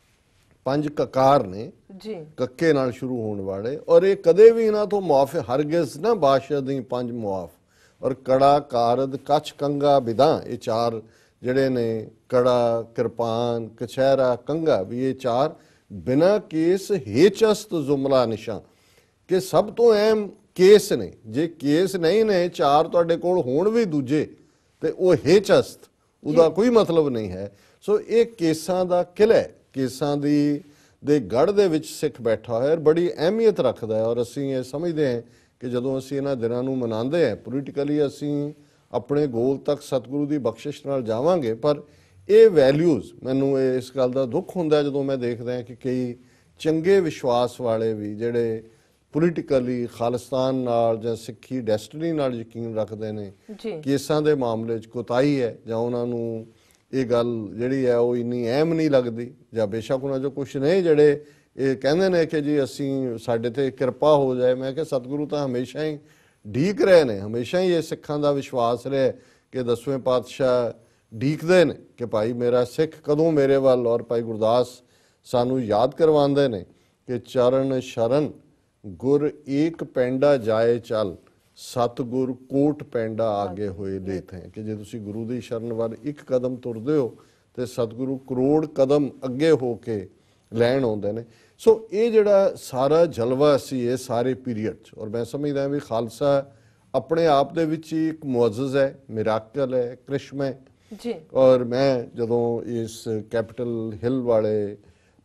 ਪੰਜ ਕਕਾਰ ਨੇ, ਕੱਕੇ ਨਾਲ ਸ਼ੁਰੂ ਹੋਣ ਵਾਲੇ। ਔਰ ਇਹ ਕਦੇ ਵੀ ਇਹਨਾਂ ਤੋਂ ਮੁਆਫ, ਹਰਗਿਜ਼ ਨਾ ਬਾਦਸ਼ਾਹ ਦੀ ਪੰਜ ਮੁਆਫ। ਔਰ ਕੜਾ ਕਾਰਦ ਕੱਚ ਕੰਗਾ ਬਿਦਾਂ, ਇਹ ਚਾਰ ਜਿਹੜੇ ਨੇ, ਕੜਾ ਕਿਰਪਾਨ ਕਛਹਿਰਾ ਕੰਗਾ, ਵੀ ਇਹ ਚਾਰ ਬਿਨਾ ਕੇਸ ਹੇਚਸਤ ਜ਼ੁਮਲਾ ਨਿਸ਼ਾਂ, ਕਿ ਸਭ ਤੋਂ ਅਹਿਮ ਕੇਸ ਨੇ। ਜੇ ਕੇਸ ਨਹੀਂ ਨੇ ਚਾਰ ਤੁਹਾਡੇ ਕੋਲ ਹੋਣ ਵੀ ਦੂਜੇ ਤੇ ਉਹ ਹੇਚਸਤ, ਉਹਦਾ ਕੋਈ ਮਤਲਬ ਨਹੀਂ ਹੈ। ਸੋ ਇਹ ਕੇਸਾਂ ਦਾ ਕਿਲ੍ਹਾ ਹੈ, ਕੇਸਾਂ ਦੀ ਦੇ ਗੜ੍ਹ ਦੇ ਵਿੱਚ ਸਿੱਖ ਬੈਠਾ ਹੋਇਆ, ਬੜੀ ਅਹਿਮੀਅਤ ਰੱਖਦਾ ਹੈ। ਔਰ ਅਸੀਂ ਇਹ ਸਮਝਦੇ ਹਾਂ ਕਿ ਜਦੋਂ ਅਸੀਂ ਇਹਨਾਂ ਦਿਨਾਂ ਨੂੰ ਮਨਾਉਂਦੇ ਹਾਂ ਪੋਲੀਟੀਕਲੀ ਅਸੀਂ ਆਪਣੇ ਗੋਲ ਤੱਕ ਸਤਿਗੁਰੂ ਦੀ ਬਖਸ਼ਿਸ਼ ਨਾਲ ਜਾਵਾਂਗੇ, ਪਰ ਇਹ ਵੈਲਿਊਜ਼, ਮੈਨੂੰ ਇਸ ਗੱਲ ਦਾ ਦੁੱਖ ਹੁੰਦਾ ਜਦੋਂ ਮੈਂ ਦੇਖਦਾ ਕਿ ਕਈ ਚੰਗੇ ਵਿਸ਼ਵਾਸ ਵਾਲੇ ਵੀ ਜਿਹੜੇ ਪੋਲੀਟੀਕਲੀ ਖਾਲਿਸਤਾਨ ਨਾਲ ਜਾਂ ਸਿੱਖੀ ਡੈਸਟਨੀ ਨਾਲ ਯਕੀਨ ਰੱਖਦੇ ਨੇ, ਕੇਸਾਂ ਦੇ ਮਾਮਲੇ 'ਚ ਕੋਤਾਹੀ ਹੈ ਜਾਂ ਉਹਨਾਂ ਨੂੰ ਇਹ ਗੱਲ ਜਿਹੜੀ ਹੈ ਉਹ ਇੰਨੀ ਅਹਿਮ ਨਹੀਂ ਲੱਗਦੀ, ਜਾਂ ਬੇਸ਼ੱਕ ਉਹਨਾਂ 'ਚੋਂ ਕੁਛ ਨੇ ਜਿਹੜੇ ਇਹ ਕਹਿੰਦੇ ਨੇ ਕਿ ਜੀ ਅਸੀਂ ਸਾਡੇ 'ਤੇ ਕਿਰਪਾ ਹੋ ਜਾਏ। ਮੈਂ ਕਿਹਾ ਸਤਿਗੁਰੂ ਤਾਂ ਹਮੇਸ਼ਾ ਹੀ ਢੀਕ ਰਹੇ ਨੇ, ਹਮੇਸ਼ਾ ਹੀ ਇਹ ਸਿੱਖਾਂ ਦਾ ਵਿਸ਼ਵਾਸ ਰਿਹਾ ਕਿ ਦਸਵੇਂ ਪਾਤਸ਼ਾਹ ਢੀਕਦੇ ਨੇ ਕਿ ਭਾਈ ਮੇਰਾ ਸਿੱਖ ਕਦੋਂ ਮੇਰੇ ਵੱਲ। ਔਰ ਭਾਈ ਗੁਰਦਾਸ ਸਾਨੂੰ ਯਾਦ ਕਰਵਾਉਂਦੇ ਨੇ ਕਿ ਚਰਨ ਸ਼ਰਨ ਗੁਰ ਏਕ ਪੈਂਡਾ ਜਾਏ ਚੱਲ, ਸਤਿਗੁਰ ਕੋਟ ਪੈਂਡਾ ਆਗੇ ਹੋਏ ਲੇਤ ਹੈ, ਕਿ ਜੇ ਤੁਸੀਂ ਗੁਰੂ ਦੀ ਸ਼ਰਨ ਵੱਲ ਇੱਕ ਕਦਮ ਤੁਰਦੇ ਹੋ ਤੇ ਸਤਿਗੁਰੂ ਕਰੋੜ ਕਦਮ ਅੱਗੇ ਹੋ ਕੇ ਲੈਣ ਆਉਂਦੇ ਨੇ। ਸੋ ਇਹ ਜਿਹੜਾ ਸਾਰਾ ਜਲਵਾ ਸੀ ਇਹ ਸਾਰੇ ਪੀਰੀਅਡ 'ਚ, ਔਰ ਮੈਂ ਸਮਝਦਾ ਵੀ ਖਾਲਸਾ ਆਪਣੇ ਆਪ ਦੇ ਵਿੱਚ ਹੀ ਇੱਕ ਮੁਅੱਜ਼ਜ਼ ਹੈ, ਮਿਰਾਕਲ ਹੈ, ਕ੍ਰਿਸ਼ਮਾ ਹੈ ਜੀ। ਔਰ ਮੈਂ ਜਦੋਂ ਇਸ ਕੈਪੀਟਲ ਹਿੱਲ ਵਾਲੇ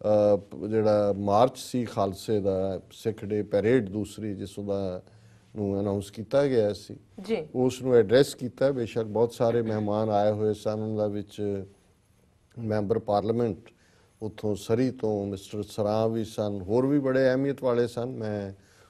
ਜਿਹੜਾ ਮਾਰਚ ਸੀ ਖਾਲਸੇ ਦਾ, ਸਿੱਖ ਡੇ ਪੈਰੇਡ ਦੂਸਰੀ ਜਿਸ ਦਾ ਨੂੰ ਅਨਾਉਂਸ ਕੀਤਾ ਗਿਆ ਸੀ, ਉਸ ਨੂੰ ਐਡਰੈਸ ਕੀਤਾ। ਬੇਸ਼ੱਕ ਬਹੁਤ ਸਾਰੇ ਮਹਿਮਾਨ ਆਏ ਹੋਏ ਸਨ, ਉਹਨਾਂ ਵਿੱਚ ਮੈਂਬਰ ਪਾਰਲੀਮੈਂਟ ਉੱਥੋਂ ਸਰੀ ਤੋਂ ਮਿਸਟਰ ਸਰਾਂ ਵੀ ਸਨ, ਹੋਰ ਵੀ ਬੜੇ ਅਹਿਮੀਅਤ ਵਾਲੇ ਸਨ। ਮੈਂ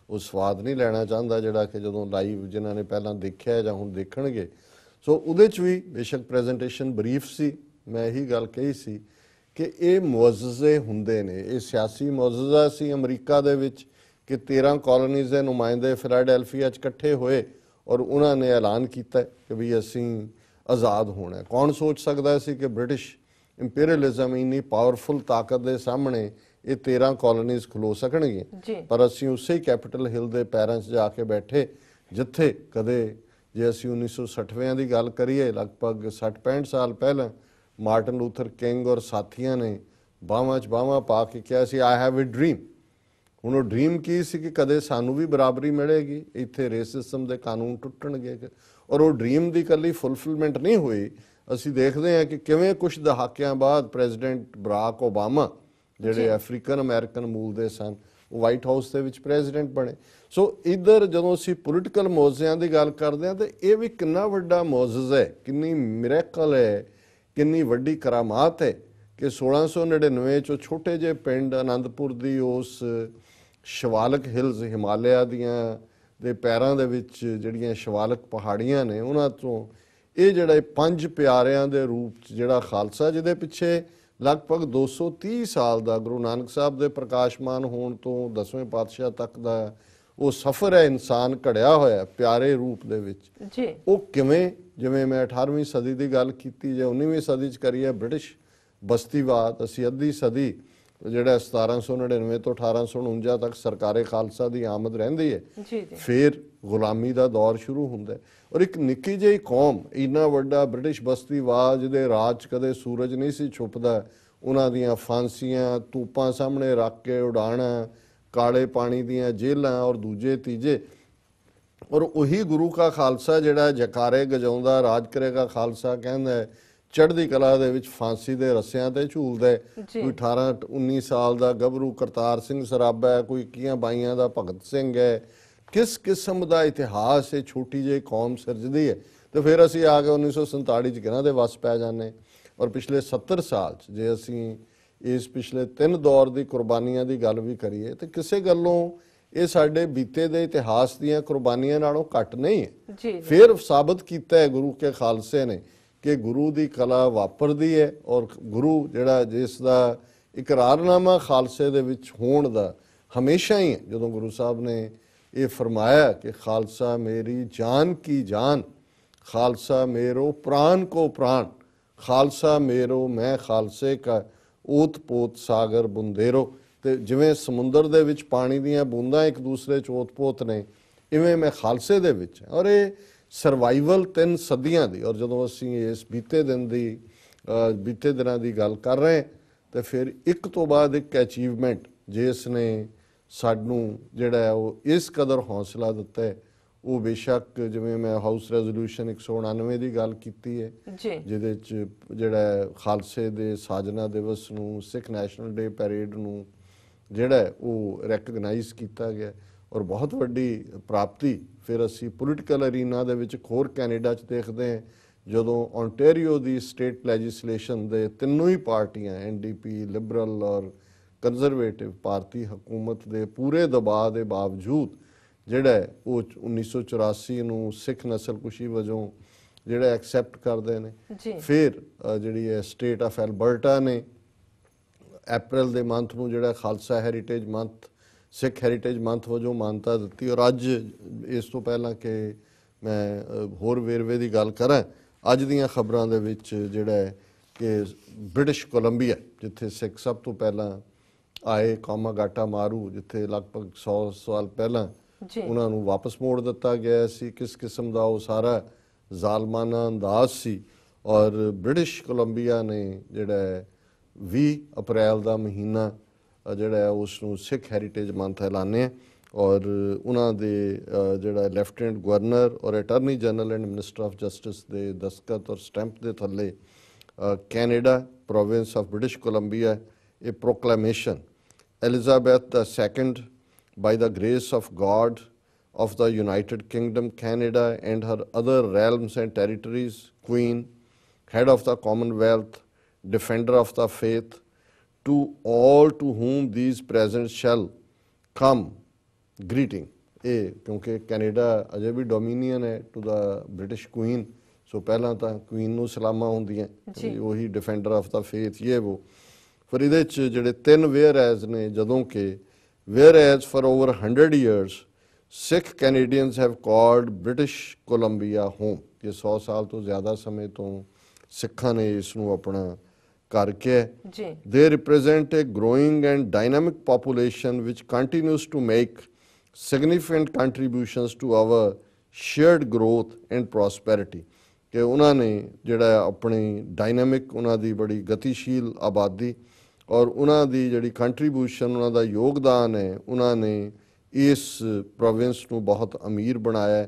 ਉਹ ਸਵਾਦ ਨਹੀਂ ਲੈਣਾ ਚਾਹੁੰਦਾ ਜਿਹੜਾ ਕਿ ਜਦੋਂ ਲਾਈਵ ਜਿਨ੍ਹਾਂ ਨੇ ਪਹਿਲਾਂ ਦੇਖਿਆ ਜਾਂ ਹੁਣ ਦੇਖਣਗੇ। ਸੋ ਉਹਦੇ 'ਚ ਵੀ ਬੇਸ਼ੱਕ ਪ੍ਰੈਜੈਂਟੇਸ਼ਨ ਬਰੀਫ ਸੀ, ਮੈਂ ਇਹੀ ਗੱਲ ਕਹੀ ਸੀ ਕਿ ਇਹ ਮੁਅੱਜ਼ਜ਼ੇ ਹੁੰਦੇ ਨੇ, ਇਹ ਸਿਆਸੀ ਮੁਅੱਜ਼ਜ਼ਾ ਸੀ ਅਮਰੀਕਾ ਦੇ ਵਿੱਚ ਕਿ ਤੇਰ੍ਹਾਂ ਕਾਲੋਨੀਜ਼ ਦੇ ਨੁਮਾਇੰਦੇ ਫਿਲਾਡੈਲਫੀਆ 'ਚ ਇਕੱਠੇ ਹੋਏ ਔਰ ਉਹਨਾਂ ਨੇ ਐਲਾਨ ਕੀਤਾ ਕਿ ਵੀ ਅਸੀਂ ਆਜ਼ਾਦ ਹੋਣਾ। ਕੌਣ ਸੋਚ ਸਕਦਾ ਸੀ ਕਿ ਬ੍ਰਿਟਿਸ਼ ਇੰਪੀਰੀਅਲਿਜ਼ਮ ਇੰਨੀ ਪਾਵਰਫੁਲ ਤਾਕਤ ਦੇ ਸਾਹਮਣੇ ਇਹ ਤੇਰ੍ਹਾਂ ਕਾਲੋਨੀਜ਼ ਖਲੋ ਸਕਣਗੀਆਂ। ਪਰ ਅਸੀਂ ਉਸੇ ਹੀ ਕੈਪੀਟਲ ਹਿੱਲ ਦੇ ਪੈਰਾਂ 'ਚ ਜਾ ਕੇ ਬੈਠੇ ਜਿੱਥੇ ਕਦੇ, ਜੇ ਅਸੀਂ ਉੱਨੀ ਸੌ ਸੱਠਵਿਆਂ ਦੀ ਗੱਲ ਕਰੀਏ, ਲਗਭਗ ਸੱਠ ਪੈਂਹਠ ਸਾਲ ਪਹਿਲਾਂ ਮਾਰਟਨ ਲੂਥਰ ਕਿੰਗ ਔਰ ਸਾਥੀਆਂ ਨੇ ਬਾਹਾਂ 'ਚ ਬਾਹਾਂ ਪਾ ਕੇ ਕਿਹਾ ਸੀ ਆਈ ਹੈਵ ਅ ਡ੍ਰੀਮ। ਹੁਣ ਉਹ ਡ੍ਰੀਮ ਕੀ ਸੀ ਕਿ ਕਦੇ ਸਾਨੂੰ ਵੀ ਬਰਾਬਰੀ ਮਿਲੇਗੀ, ਇੱਥੇ ਰੇਸਿਜ਼ਮ ਦੇ ਕਾਨੂੰਨ ਟੁੱਟਣਗੇ, ਔਰ ਉਹ ਡ੍ਰੀਮ ਦੀ ਇਕੱਲੀ ਫੁਲਫਿਲਮੈਂਟ ਨਹੀਂ ਹੋਈ। ਅਸੀਂ ਦੇਖਦੇ ਹਾਂ ਕਿ ਕਿਵੇਂ ਕੁਝ ਦਹਾਕਿਆਂ ਬਾਅਦ ਪ੍ਰੈਜ਼ੀਡੈਂਟ ਬਰਾਕ ਓਬਾਮਾ ਜਿਹੜੇ ਅਫਰੀਕਨ ਅਮਰੀਕਨ ਮੂਲ ਦੇ ਸਨ, ਉਹ ਵਾਈਟ ਹਾਊਸ ਦੇ ਵਿੱਚ ਪ੍ਰੈਜ਼ੀਡੈਂਟ ਬਣੇ। ਸੋ ਇੱਧਰ ਜਦੋਂ ਅਸੀਂ ਪੋਲੀਟੀਕਲ ਮੁਅੱਜ਼ਿਆਂ ਦੀ ਗੱਲ ਕਰਦੇ ਹਾਂ ਤਾਂ ਇਹ ਵੀ ਕਿੰਨਾ ਵੱਡਾ ਮੁਅੱਜ਼ਜ਼ ਹੈ, ਕਿੰਨੀ ਮਿਰੇਕਲ ਹੈ, ਕਿੰਨੀ ਵੱਡੀ ਕਰਾਮਾਤ ਹੈ ਕਿ ਸੋਲਾਂ ਸੌ ਨੜਿਨਵੇਂ 'ਚੋਂ ਛੋਟੇ ਜਿਹੇ ਪਿੰਡ ਅਨੰਦਪੁਰ ਦੀ ਉਸ ਸ਼ਿਵਾਲਿਕ ਹਿਲਸ, ਹਿਮਾਲਿਆ ਦੀਆਂ ਦੇ ਪੈਰਾਂ ਦੇ ਵਿੱਚ ਜਿਹੜੀਆਂ ਸ਼ਿਵਾਲਿਕ ਪਹਾੜੀਆਂ ਨੇ, ਉਹਨਾਂ ਤੋਂ ਇਹ ਜਿਹੜਾ ਪੰਜ ਪਿਆਰਿਆਂ ਦੇ ਰੂਪ 'ਚ ਜਿਹੜਾ ਖਾਲਸਾ, ਜਿਹਦੇ ਪਿੱਛੇ ਲਗਭਗ ਦੋ ਸੌ ਤੀਹ ਸਾਲ ਦਾ ਗੁਰੂ ਨਾਨਕ ਸਾਹਿਬ ਦੇ ਪ੍ਰਕਾਸ਼ਮਾਨ ਹੋਣ ਤੋਂ ਦਸਵੇਂ ਪਾਤਸ਼ਾਹ ਤੱਕ ਦਾ ਉਹ ਸਫ਼ਰ ਹੈ, ਇਨਸਾਨ ਘੜਿਆ ਹੋਇਆ ਪਿਆਰੇ ਰੂਪ ਦੇ ਵਿੱਚ ਜੀ। ਉਹ ਕਿਵੇਂ, ਜਿਵੇਂ ਮੈਂ ਅਠਾਰ੍ਹਵੀਂ ਸਦੀ ਦੀ ਗੱਲ ਕੀਤੀ, ਜੇ ਉੱਨੀਵੀਂ ਸਦੀ 'ਚ ਕਰੀਏ ਬ੍ਰਿਟਿਸ਼ ਬਸਤੀਵਾਦ, ਅਸੀਂ ਅੱਧੀ ਸਦੀ ਜਿਹੜਾ ਸਤਾਰਾਂ ਸੌ ਨੜਿਨਵੇਂ ਤੋਂ ਅਠਾਰਾਂ ਸੌ ਉਣੰਜਾ ਤੱਕ ਸਰਕਾਰੇ ਖਾਲਸਾ ਦੀ ਆਮਦ ਰਹਿੰਦੀ ਹੈ, ਫਿਰ ਗੁਲਾਮੀ ਦਾ ਦੌਰ ਸ਼ੁਰੂ ਹੁੰਦਾ ਹੈ। ਔਰ ਇੱਕ ਨਿੱਕੀ ਜਿਹੀ ਕੌਮ, ਇੰਨਾ ਵੱਡਾ ਬ੍ਰਿਟਿਸ਼ ਬਸਤੀਵਾਦ ਜਿਹਦੇ ਰਾਜ ਕਦੇ ਸੂਰਜ ਨਹੀਂ ਸੀ ਛੁਪਦਾ, ਉਹਨਾਂ ਦੀਆਂ ਫਾਂਸੀਆਂ ਤੂਪਾਂ ਸਾਹਮਣੇ ਰੱਖ ਕੇ ਉਡਾਣਾ, ਕਾਲੇ ਪਾਣੀ ਦੀਆਂ ਜੇਲ੍ਹਾਂ ਔਰ ਦੂਜੇ ਤੀਜੇ, ਔਰ ਉਹੀ ਗੁਰੂ ਕਾ ਖਾਲਸਾ ਜਿਹੜਾ ਜਕਾਰੇ ਗਜਾਉਂਦਾ, ਰਾਜ ਕਰੇਗਾ ਖਾਲਸਾ ਕਹਿੰਦਾ, ਚੜ੍ਹਦੀ ਕਲਾ ਦੇ ਵਿੱਚ ਫਾਂਸੀ ਦੇ ਰੱਸਿਆਂ ਤੇ ਝੂਲਦਾ। ਕੋਈ ਅਠਾਰਾਂ ਉੱਨੀ ਸਾਲ ਦਾ ਗੱਭਰੂ ਕਰਤਾਰ ਸਿੰਘ ਸਰਾਭਾ ਹੈ, ਕੋਈ ਇੱਕੀਆਂ ਬਾਈਆਂ ਦਾ ਭਗਤ ਸਿੰਘ ਹੈ। ਕਿਸ ਕਿਸਮ ਦਾ ਇਤਿਹਾਸ ਇਹ ਛੋਟੀ ਜਿਹੀ ਕੌਮ ਸਿਰਜਦੀ ਹੈ। ਤੇ ਫਿਰ ਅਸੀਂ ਆ ਕੇ ਉੱਨੀ ਸੌ ਸੰਤਾਲੀ 'ਚ ਕਿਹਨਾਂ ਦੇ ਵੱਸ ਪੈ ਜਾਂਦੇ। ਔਰ ਪਿਛਲੇ ਸੱਤਰ ਸਾਲ 'ਚ ਜੇ ਅਸੀਂ ਇਸ ਪਿਛਲੇ ਤਿੰਨ ਦੌਰ ਦੀ ਕੁਰਬਾਨੀਆਂ ਦੀ ਗੱਲ ਵੀ ਕਰੀਏ ਤੇ ਕਿਸੇ ਗੱਲੋਂ ਇਹ ਸਾਡੇ ਬੀਤੇ ਦੇ ਇਤਿਹਾਸ ਦੀਆਂ ਕੁਰਬਾਨੀਆਂ ਨਾਲੋਂ ਘੱਟ ਨਹੀਂ ਹੈ। ਫਿਰ ਸਾਬਤ ਕੀਤਾ ਹੈ ਗੁਰੂ ਕੇ ਖਾਲਸੇ ਨੇ ਕਿ ਗੁਰੂ ਦੀ ਕਲਾ ਵਾਪਰਦੀ ਹੈ, ਔਰ ਗੁਰੂ ਜਿਹੜਾ ਜਿਸ ਦਾ ਇਕਰਾਰਨਾਮਾ ਖਾਲਸੇ ਦੇ ਵਿੱਚ ਹੋਣ ਦਾ ਹਮੇਸ਼ਾ ਹੀ ਹੈ। ਜਦੋਂ ਗੁਰੂ ਸਾਹਿਬ ਨੇ ਇਹ ਫਰਮਾਇਆ ਕਿ ਖਾਲਸਾ ਮੇਰੀ ਜਾਨ ਕੀ ਜਾਨ, ਖਾਲਸਾ ਮੇਰੋ ਪ੍ਰਾਨ ਕੋ ਪ੍ਰਾਨ, ਖਾਲਸਾ ਮੇਰੋ ਮੈਂ ਖਾਲਸੇ ਕਾ ਓਤ ਪੋਤ ਸਾਗਰ ਬੁੰਦੇਰੋ। ਤੇ ਜਿਵੇਂ ਸਮੁੰਦਰ ਦੇ ਵਿੱਚ ਪਾਣੀ ਦੀਆਂ ਬੂੰਦਾਂ ਇੱਕ ਦੂਸਰੇ 'ਚ ਓਤ ਪੋਤ ਨੇ, ਇਵੇਂ ਮੈਂ ਖਾਲਸੇ ਦੇ ਵਿੱਚ। ਔਰ ਇਹ ਸਰਵਾਈਵਲ ਤਿੰਨ ਸਦੀਆਂ ਦੀ, ਔਰ ਜਦੋਂ ਅਸੀਂ ਇਸ ਬੀਤੇ ਦਿਨ ਦੀ ਬੀਤੇ ਦਿਨਾਂ ਦੀ ਗੱਲ ਕਰ ਰਹੇ ਤਾਂ ਫਿਰ ਇੱਕ ਤੋਂ ਬਾਅਦ ਇੱਕ ਅਚੀਵਮੈਂਟ ਜਿਸ ਨੇ ਸਾਨੂੰ ਜਿਹੜਾ ਹੈ ਉਹ ਇਸ ਕਦਰ ਹੌਸਲਾ ਦਿੱਤਾ ਹੈ, ਉਹ ਬੇਸ਼ੱਕ ਜਿਵੇਂ ਮੈਂ ਹਾਊਸ ਰੈਜ਼ੋਲੂਸ਼ਨ ਇੱਕ ਸੌ ਉਣਾਨਵੇਂ ਦੀ ਗੱਲ ਕੀਤੀ ਹੈ, ਜਿਹਦੇ 'ਚ ਜਿਹੜਾ ਖਾਲਸੇ ਦੇ ਸਾਜਨਾ ਦਿਵਸ ਨੂੰ, ਸਿੱਖ ਨੈਸ਼ਨਲ ਡੇ ਪੈਰੇਡ ਨੂੰ ਜਿਹੜਾ ਉਹ ਰੈਕਗਨਾਈਜ਼ ਕੀਤਾ ਗਿਆ, ਔਰ ਬਹੁਤ ਵੱਡੀ ਪ੍ਰਾਪਤੀ। ਫਿਰ ਅਸੀਂ ਪੋਲੀਟੀਕਲ ਅਰੀਨਾ ਦੇ ਵਿੱਚ ਹੋਰ ਕੈਨੇਡਾ 'ਚ ਦੇਖਦੇ ਹਾਂ, ਜਦੋਂ ਓਨਟਾਰੀਓ ਦੀ ਸਟੇਟ ਲੈਜਿਸਲੇਸ਼ਨ ਦੇ ਤਿੰਨੋਂ ਹੀ ਪਾਰਟੀਆਂ, ਐਨ ਡੀ ਪੀ, ਲਿਬਰਲ ਔਰ ਕੰਜ਼ਰਵੇਟਿਵ ਭਾਰਤੀ ਹਕੂਮਤ ਦੇ ਪੂਰੇ ਦਬਾਅ ਦੇ ਬਾਵਜੂਦ ਜਿਹੜਾ ਉਹ ਉੱਨੀ ਸੌ ਚੁਰਾਸੀ ਨੂੰ ਸਿੱਖ ਨਸਲਕੁਸ਼ੀ ਵਜੋਂ ਜਿਹੜਾ ਐਕਸੈਪਟ ਕਰਦੇ ਨੇ। ਫਿਰ ਜਿਹੜੀ ਹੈ ਸਟੇਟ ਆਫ ਐਲਬਰਟਾ ਨੇ ਅਪ੍ਰੈਲ ਦੇ ਮੰਥ ਨੂੰ ਜਿਹੜਾ Khalsa heritage month, Sikh heritage month ਵਜੋਂ ਮਾਨਤਾ ਦਿੱਤੀ। ਔਰ ਅੱਜ ਇਸ ਤੋਂ ਪਹਿਲਾਂ ਕਿ ਮੈਂ ਹੋਰ ਵੇਰਵੇ ਦੀ ਗੱਲ ਕਰਾਂ, ਅੱਜ ਦੀਆਂ ਖਬਰਾਂ ਦੇ ਵਿੱਚ ਜਿਹੜਾ ਹੈ ਕਿ ਬ੍ਰਿਟਿਸ਼ ਕੋਲੰਬੀਆ, ਜਿੱਥੇ ਸਿੱਖ ਸਭ ਤੋਂ ਪਹਿਲਾਂ ਆਏ, ਕਾਮਾਗਾਟਾ ਮਾਰੂ, ਜਿੱਥੇ ਲਗਭਗ ਸੌ ਸਾਲ ਪਹਿਲਾਂ ਉਹਨਾਂ ਨੂੰ ਵਾਪਸ ਮੋੜ ਦਿੱਤਾ ਗਿਆ ਸੀ। ਕਿਸ ਕਿਸਮ ਦਾ ਉਹ ਸਾਰਾ ਜ਼ਾਲਮਾਨਾ ਅੰਦਾਜ਼ ਸੀ। ਔਰ ਬ੍ਰਿਟਿਸ਼ ਕੋਲੰਬੀਆ ਨੇ ਜਿਹੜਾ ਵੀਹ ਅਪ੍ਰੈਲ ਦਾ ਮਹੀਨਾ ਜਿਹੜਾ ਹੈ ਉਸ ਨੂੰ ਸਿੱਖ ਹੈਰੀਟੇਜ ਮੰਥ ਐਲਾਨਿਆ। ਔਰ ਉਹਨਾਂ ਦੇ ਜਿਹੜਾ ਲੈਫਟੀਨੈਂਟ ਗਵਰਨਰ ਔਰ attorney general and minister of justice ਦੇ ਦਸਤਖਤ ਔਰ ਸਟੈਂਪ ਦੇ ਥੱਲੇ Canada province of British Columbia a proclamation, Elizabeth the Second, by the grace of God of the United Kingdom, Canada and her other realms and territories, Queen, head of the Commonwealth, defender of the faith, to all to whom these presents shall come, greeting. ਇਹ ਕਿਉਂਕਿ Canada ਅਜੇ ਵੀ dominion ਹੈ to the British queen. So ਪਹਿਲਾਂ ਤਾਂ Queen ਨੂੰ ਸਲਾਮਾਂ ਹੁੰਦੀਆਂ, ਉਹੀ ਡਿਫੈਂਡਰ ਆਫ ਦਾ ਫੇਥ ਇਹ ਵੋ। ਫਿਰ ਇਹਦੇ 'ਚ ਜਿਹੜੇ ਤਿੰਨ ਵੇਅਰ ਐਜ਼ ਨੇ, ਜਦੋਂ ਕਿ whereas for over hundred years Sikh Canadians have called British Columbia home, ਕਿ ਸੌ ਸਾਲ ਤੋਂ ਜ਼ਿਆਦਾ ਸਮੇਂ ਤੋਂ ਸਿੱਖਾਂ ਨੇ ਇਸ ਨੂੰ ਆਪਣਾ ਘਰ ਕਿਹਾ। ਦੇ represent a growing and dynamic population which continues to make significant contributions to our shared growth and prosperity, ਕਿ ਉਹਨਾਂ ਨੇ ਜਿਹੜਾ ਆਪਣੀ ਡਾਇਨਾਮਿਕ, ਉਹਨਾਂ ਦੀ ਬੜੀ ਗਤੀਸ਼ੀਲ ਆਬਾਦੀ ਔਰ ਉਹਨਾਂ ਦੀ ਜਿਹੜੀ ਕੰਟਰੀਬਿਊਸ਼ਨ, ਉਹਨਾਂ ਦਾ ਯੋਗਦਾਨ ਹੈ, ਉਹਨਾਂ ਨੇ ਇਸ ਪ੍ਰੋਵਿੰਸ ਨੂੰ ਬਹੁਤ ਅਮੀਰ ਬਣਾਇਆ,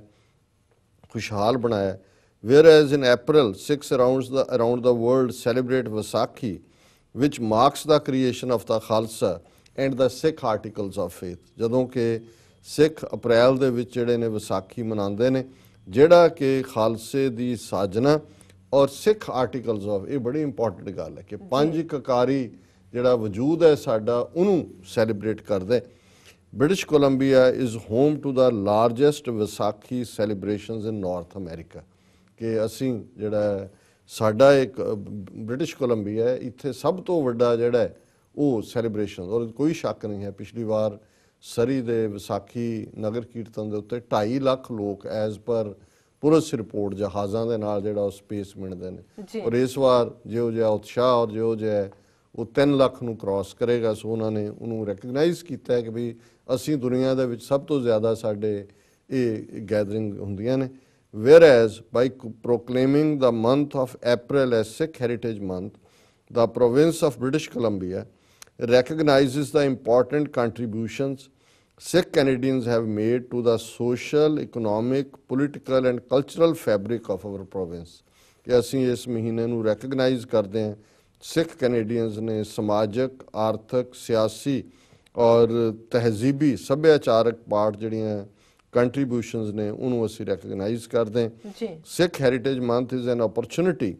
ਖੁਸ਼ਹਾਲ ਬਣਾਇਆ। Whereas in April, Sikhs around the, around the world celebrate Vaisakhi, which marks the creation of the Khalsa and the Sikh articles of faith। ਜਦੋਂ ਕਿ ਸਿੱਖ ਅਪ੍ਰੈਲ ਦੇ ਵਿੱਚ ਜਿਹੜੇ ਨੇ ਵਿਸਾਖੀ ਮਨਾਉਂਦੇ ਨੇ, ਜਿਹੜਾ ਕਿ ਖਾਲਸੇ ਦੀ ਸਾਜਨਾ ਔਰ ਸਿੱਖ ਆਰਟੀਕਲਸ ਆਫ, ਇਹ ਬੜੀ ਇੰਪੋਰਟੈਂਟ ਗੱਲ ਹੈ ਕਿ ਪੰਜ ਕਕਾਰੀ ਜਿਹੜਾ ਵਜੂਦ ਹੈ ਸਾਡਾ, ਉਹਨੂੰ ਸੈਲੀਬ੍ਰੇਟ ਕਰਦੇ। British Columbia is home to the largest Vaisakhi celebrations in North America, ਕਿ ਅਸੀਂ ਜਿਹੜਾ ਸਾਡਾ ਇੱਕ ਬ੍ਰਿਟਿਸ਼ ਕੋਲੰਬੀਆ ਹੈ, ਇੱਥੇ ਸਭ ਤੋਂ ਵੱਡਾ ਜਿਹੜਾ ਹੈ ਉਹ ਸੈਲੀਬ੍ਰੇਸ਼ਨ, ਔਰ ਕੋਈ ਸ਼ੱਕ ਨਹੀਂ ਹੈ ਪਿਛਲੀ ਵਾਰ ਸਰੀ ਦੇ ਵਿਸਾਖੀ ਨਗਰ ਕੀਰਤਨ ਦੇ ਉੱਤੇ ਢਾਈ ਲੱਖ ਲੋਕ ਐਜ਼ ਪਰ ਪੁਲਿਸ ਰਿਪੋਰਟ ਜਹਾਜ਼ਾਂ ਦੇ ਨਾਲ ਜਿਹੜਾ ਉਹ ਸਪੇਸ ਮਿਣਦੇ ਨੇ, ਔਰ ਇਸ ਵਾਰ ਜਿਹੋ ਜਿਹਾ ਉਤਸ਼ਾਹ ਔਰ ਜਿਹੋ ਜਿਹਾ ਉਹ ਤਿੰਨ ਲੱਖ ਨੂੰ ਕ੍ਰਾਸ ਕਰੇਗਾ। ਸੋ ਉਹਨਾਂ ਨੇ ਉਹਨੂੰ ਰੈਕਗਨਾਈਜ਼ ਕੀਤਾ ਹੈ ਕਿ ਵੀ ਅਸੀਂ ਦੁਨੀਆ ਦੇ ਵਿੱਚ ਸਭ ਤੋਂ ਜ਼ਿਆਦਾ ਸਾਡੇ ਇਹ ਗੈਦਰਿੰਗ ਹੁੰਦੀਆਂ ਨੇ। Whereas by proclaiming the month of April as Sikh Heritage Month, the province of British Columbia recognizes the important contributions Sikh Canadians have made to the social, economic, political and cultural fabric of our province, ਕਿ ਅਸੀਂ ਇਸ ਮਹੀਨੇ ਨੂੰ recognise ਕਰਦੇ ਹਾਂ ਸਿੱਖ Canadians ਨੇ ਸਮਾਜਿਕ, ਆਰਥਿਕ, ਸਿਆਸੀ ਔਰ ਤਹਿਜ਼ੀਬੀ ਸੱਭਿਆਚਾਰਕ ਪਾਰਟ ਜਿਹੜੀਆਂ ਕੰਟਰੀਬਿਊਸ਼ਨਸ ਨੇ ਉਹਨੂੰ ਅਸੀਂ ਰੈਕਗਨਾਈਜ਼ ਕਰਦੇ ਹਾਂ। Sikh heritage month is an opportunity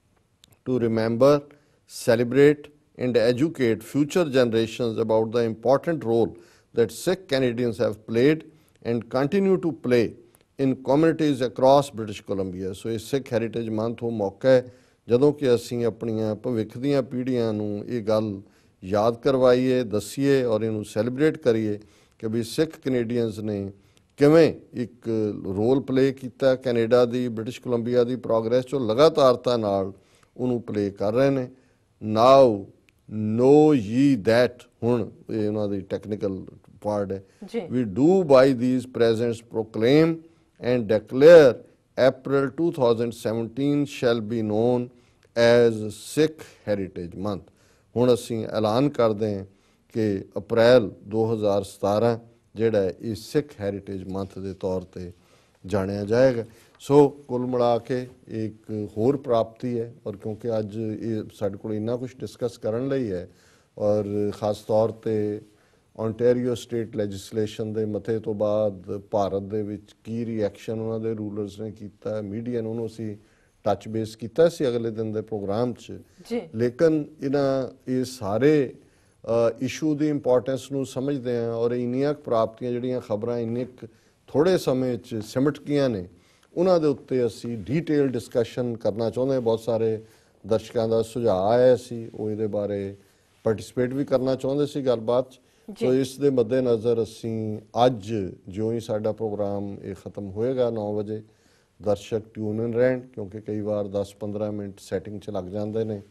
to remember, celebrate and educate future generations about the important role that Sikh Canadians have played and continue to play in communities across British Columbia। So ਇਹ Sikh Heritage Month ਉਹ ਮੌਕਾ ਹੈ ਜਦੋਂ ਕਿ ਅਸੀਂ ਆਪਣੀਆਂ ਭਵਿੱਖ ਦੀਆਂ ਪੀੜ੍ਹੀਆਂ ਨੂੰ ਇਹ ਗੱਲ ਯਾਦ ਕਰਵਾਈਏ, ਦਸੀਏ ਔਰ ਇਹਨੂੰ ਸੈਲੀਬ੍ਰੇਟ ਕਰੀਏ ਕਿ ਵੀ ਸਿੱਖ ਕੈਨੇਡੀਅਨਸ ਨੇ ਕਿਵੇਂ ਇੱਕ ਰੋਲ ਪਲੇ ਕੀਤਾ ਕੈਨੇਡਾ ਦੀ, ਬ੍ਰਿਟਿਸ਼ ਕੋਲੰਬੀਆ ਦੀ ਪ੍ਰੋਗਰੈਸ 'ਚੋਂ ਲਗਾਤਾਰਤਾ ਨਾਲ ਉਹਨੂੰ ਪਲੇ ਕਰ ਰਹੇ ਨੇ। ਨਾਓ know ye that, ਹੁਣ ਇਹ ਉਹਨਾਂ ਦੀ ਟੈਕਨੀਕਲ ਪਾਰਟ ਹੈ, we do by these presents proclaim and declare April two thousand seventeen shall be known as Sikh Heritage Month। ਹੁਣ ਅਸੀਂ ਐਲਾਨ ਕਰਦੇ ਹਾਂ ਕਿ ਅਪ੍ਰੈਲ ਦੋ ਹਜ਼ਾਰ ਸਤਾਰਾਂ ਜਿਹੜਾ ਇਹ ਸਿੱਖ ਹੈਰੀਟੇਜ ਮੰਥ ਦੇ ਤੌਰ ਤੇ ਜਾਣਿਆ ਜਾਏਗਾ। ਸੋ ਕੁੱਲ ਮਿਲਾ ਕੇ ਇੱਕ ਹੋਰ ਪ੍ਰਾਪਤੀ ਹੈ, ਔਰ ਕਿਉਂਕਿ ਅੱਜ ਇਹ ਸਾਡੇ ਕੋਲ ਇੰਨਾ ਕੁਝ ਡਿਸਕਸ ਕਰਨ ਲਈ ਹੈ, ਔਰ ਖਾਸ ਤੌਰ ਤੇ ਓਨਟਾਰੀਓ ਸਟੇਟ ਲੈਜਿਸਲੇਸ਼ਨ ਦੇ ਮਤੇ ਤੋਂ ਬਾਅਦ ਭਾਰਤ ਦੇ ਵਿੱਚ ਕੀ ਰਿਐਕਸ਼ਨ ਉਹਨਾਂ ਦੇ ਰੂਲਰਸ ਨੇ ਕੀਤਾ, ਮੀਡੀਆ ਨੂੰ ਉਹਨੂੰ ਅਸੀਂ ਟੱਚ ਬੇਸ ਕੀਤਾ ਸੀ ਅਗਲੇ ਦਿਨ ਦੇ ਪ੍ਰੋਗਰਾਮ 'ਚ। ਲੇਕਿਨ ਇਹਨਾਂ ਇਹ ਸਾਰੇ ਇਸ਼ੂ ਦੀ ਇੰਪੋਰਟੈਂਸ ਨੂੰ ਸਮਝਦੇ ਹਾਂ, ਔਰ ਇੰਨੀਆਂ ਪ੍ਰਾਪਤੀਆਂ ਜਿਹੜੀਆਂ ਖਬਰਾਂ ਇੰਨੇ ਥੋੜ੍ਹੇ ਸਮੇਂ 'ਚ ਸਿਮਟ ਗਈਆਂ ਨੇ, ਉਹਨਾਂ ਦੇ ਉੱਤੇ ਅਸੀਂ ਡੀਟੇਲ ਡਿਸਕਸ਼ਨ ਕਰਨਾ ਚਾਹੁੰਦੇ ਹਾਂ। ਬਹੁਤ ਸਾਰੇ ਦਰਸ਼ਕਾਂ ਦਾ ਸੁਝਾਅ ਆਇਆ ਸੀ, ਉਹ ਇਹਦੇ ਬਾਰੇ ਪਾਰਟਿਸਿਪੇਟ ਵੀ ਕਰਨਾ ਚਾਹੁੰਦੇ ਸੀ ਗੱਲਬਾਤ 'ਚ। ਸੋ ਇਸ ਦੇ ਮੱਦੇ ਨਜ਼ਰ ਅਸੀਂ ਅੱਜ ਜਿਉਂ ਹੀ ਸਾਡਾ ਪ੍ਰੋਗਰਾਮ ਇਹ ਖਤਮ ਹੋਏਗਾ ਨੌ ਵਜੇ, ਦਰਸ਼ਕ ਟਿਊਨ ਇਨ ਰਹਿਣ, ਕਿਉਂਕਿ ਕਈ ਵਾਰ ਦਸ ਪੰਦਰਾਂ ਮਿੰਟ ਸੈਟਿੰਗ 'ਚ ਲੱਗ ਜਾਂਦੇ ਨੇ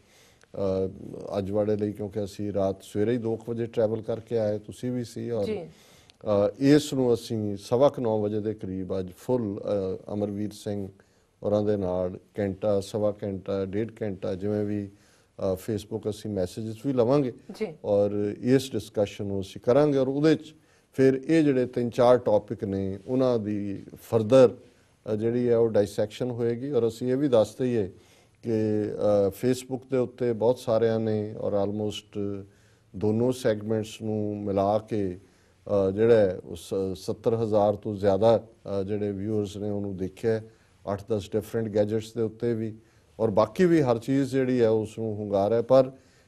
ਅੱਜ ਵਾਲੇ ਲਈ, ਕਿਉਂਕਿ ਅਸੀਂ ਰਾਤ ਸਵੇਰੇ ਹੀ ਦੋ ਕੁ ਵਜੇ ਟਰੈਵਲ ਕਰਕੇ ਆਏ, ਤੁਸੀਂ ਵੀ ਸੀ, ਔਰ ਇਸ ਨੂੰ ਅਸੀਂ ਸਵਾ ਕੁ ਨੌ ਵਜੇ ਦੇ ਕਰੀਬ ਅੱਜ ਫੁੱਲ ਅਮਰਵੀਰ ਸਿੰਘ ਹੋਰਾਂ ਦੇ ਨਾਲ ਘੰਟਾ, ਸਵਾ ਘੰਟਾ, ਡੇਢ ਘੰਟਾ ਜਿਵੇਂ ਵੀ ਫੇਸਬੁੱਕ ਅਸੀਂ ਮੈਸੇਜਸ ਵੀ ਲਵਾਂਗੇ ਔਰ ਇਸ ਡਿਸਕਸ਼ਨ ਨੂੰ ਅਸੀਂ ਕਰਾਂਗੇ, ਔਰ ਉਹਦੇ 'ਚ ਫਿਰ ਇਹ ਜਿਹੜੇ ਤਿੰਨ ਚਾਰ ਟੌਪਿਕ ਨੇ ਉਹਨਾਂ ਦੀ ਫਰਦਰ ਜਿਹੜੀ ਹੈ ਉਹ ਡਾਇਸੈਕਸ਼ਨ ਹੋਏਗੀ। ਔਰ ਅਸੀਂ ਇਹ ਵੀ ਦੱਸ ਦਈਏ ਕਿ ਫੇਸਬੁੱਕ ਦੇ ਉੱਤੇ ਬਹੁਤ ਸਾਰਿਆਂ ਨੇ, ਔਰ ਆਲਮੋਸਟ ਦੋਨੋਂ ਸੈਗਮੈਂਟਸ ਨੂੰ ਮਿਲਾ ਕੇ ਜਿਹੜਾ ਉਸ ਸੱਤਰ ਹਜ਼ਾਰ ਤੋਂ ਜ਼ਿਆਦਾ ਜਿਹੜੇ ਵਿਊਅਰਸ ਨੇ ਉਹਨੂੰ ਦੇਖਿਆ, ਅੱਠ ਦਸ ਡਿਫਰੈਂਟ ਗੈਜਟਸ ਦੇ ਉੱਤੇ ਵੀ, ਔਰ ਬਾਕੀ ਵੀ ਹਰ ਚੀਜ਼ ਜਿਹੜੀ ਹੈ ਉਸ ਨੂੰ ਹੁੰਗਾਰ ਹੈ। ਪਰ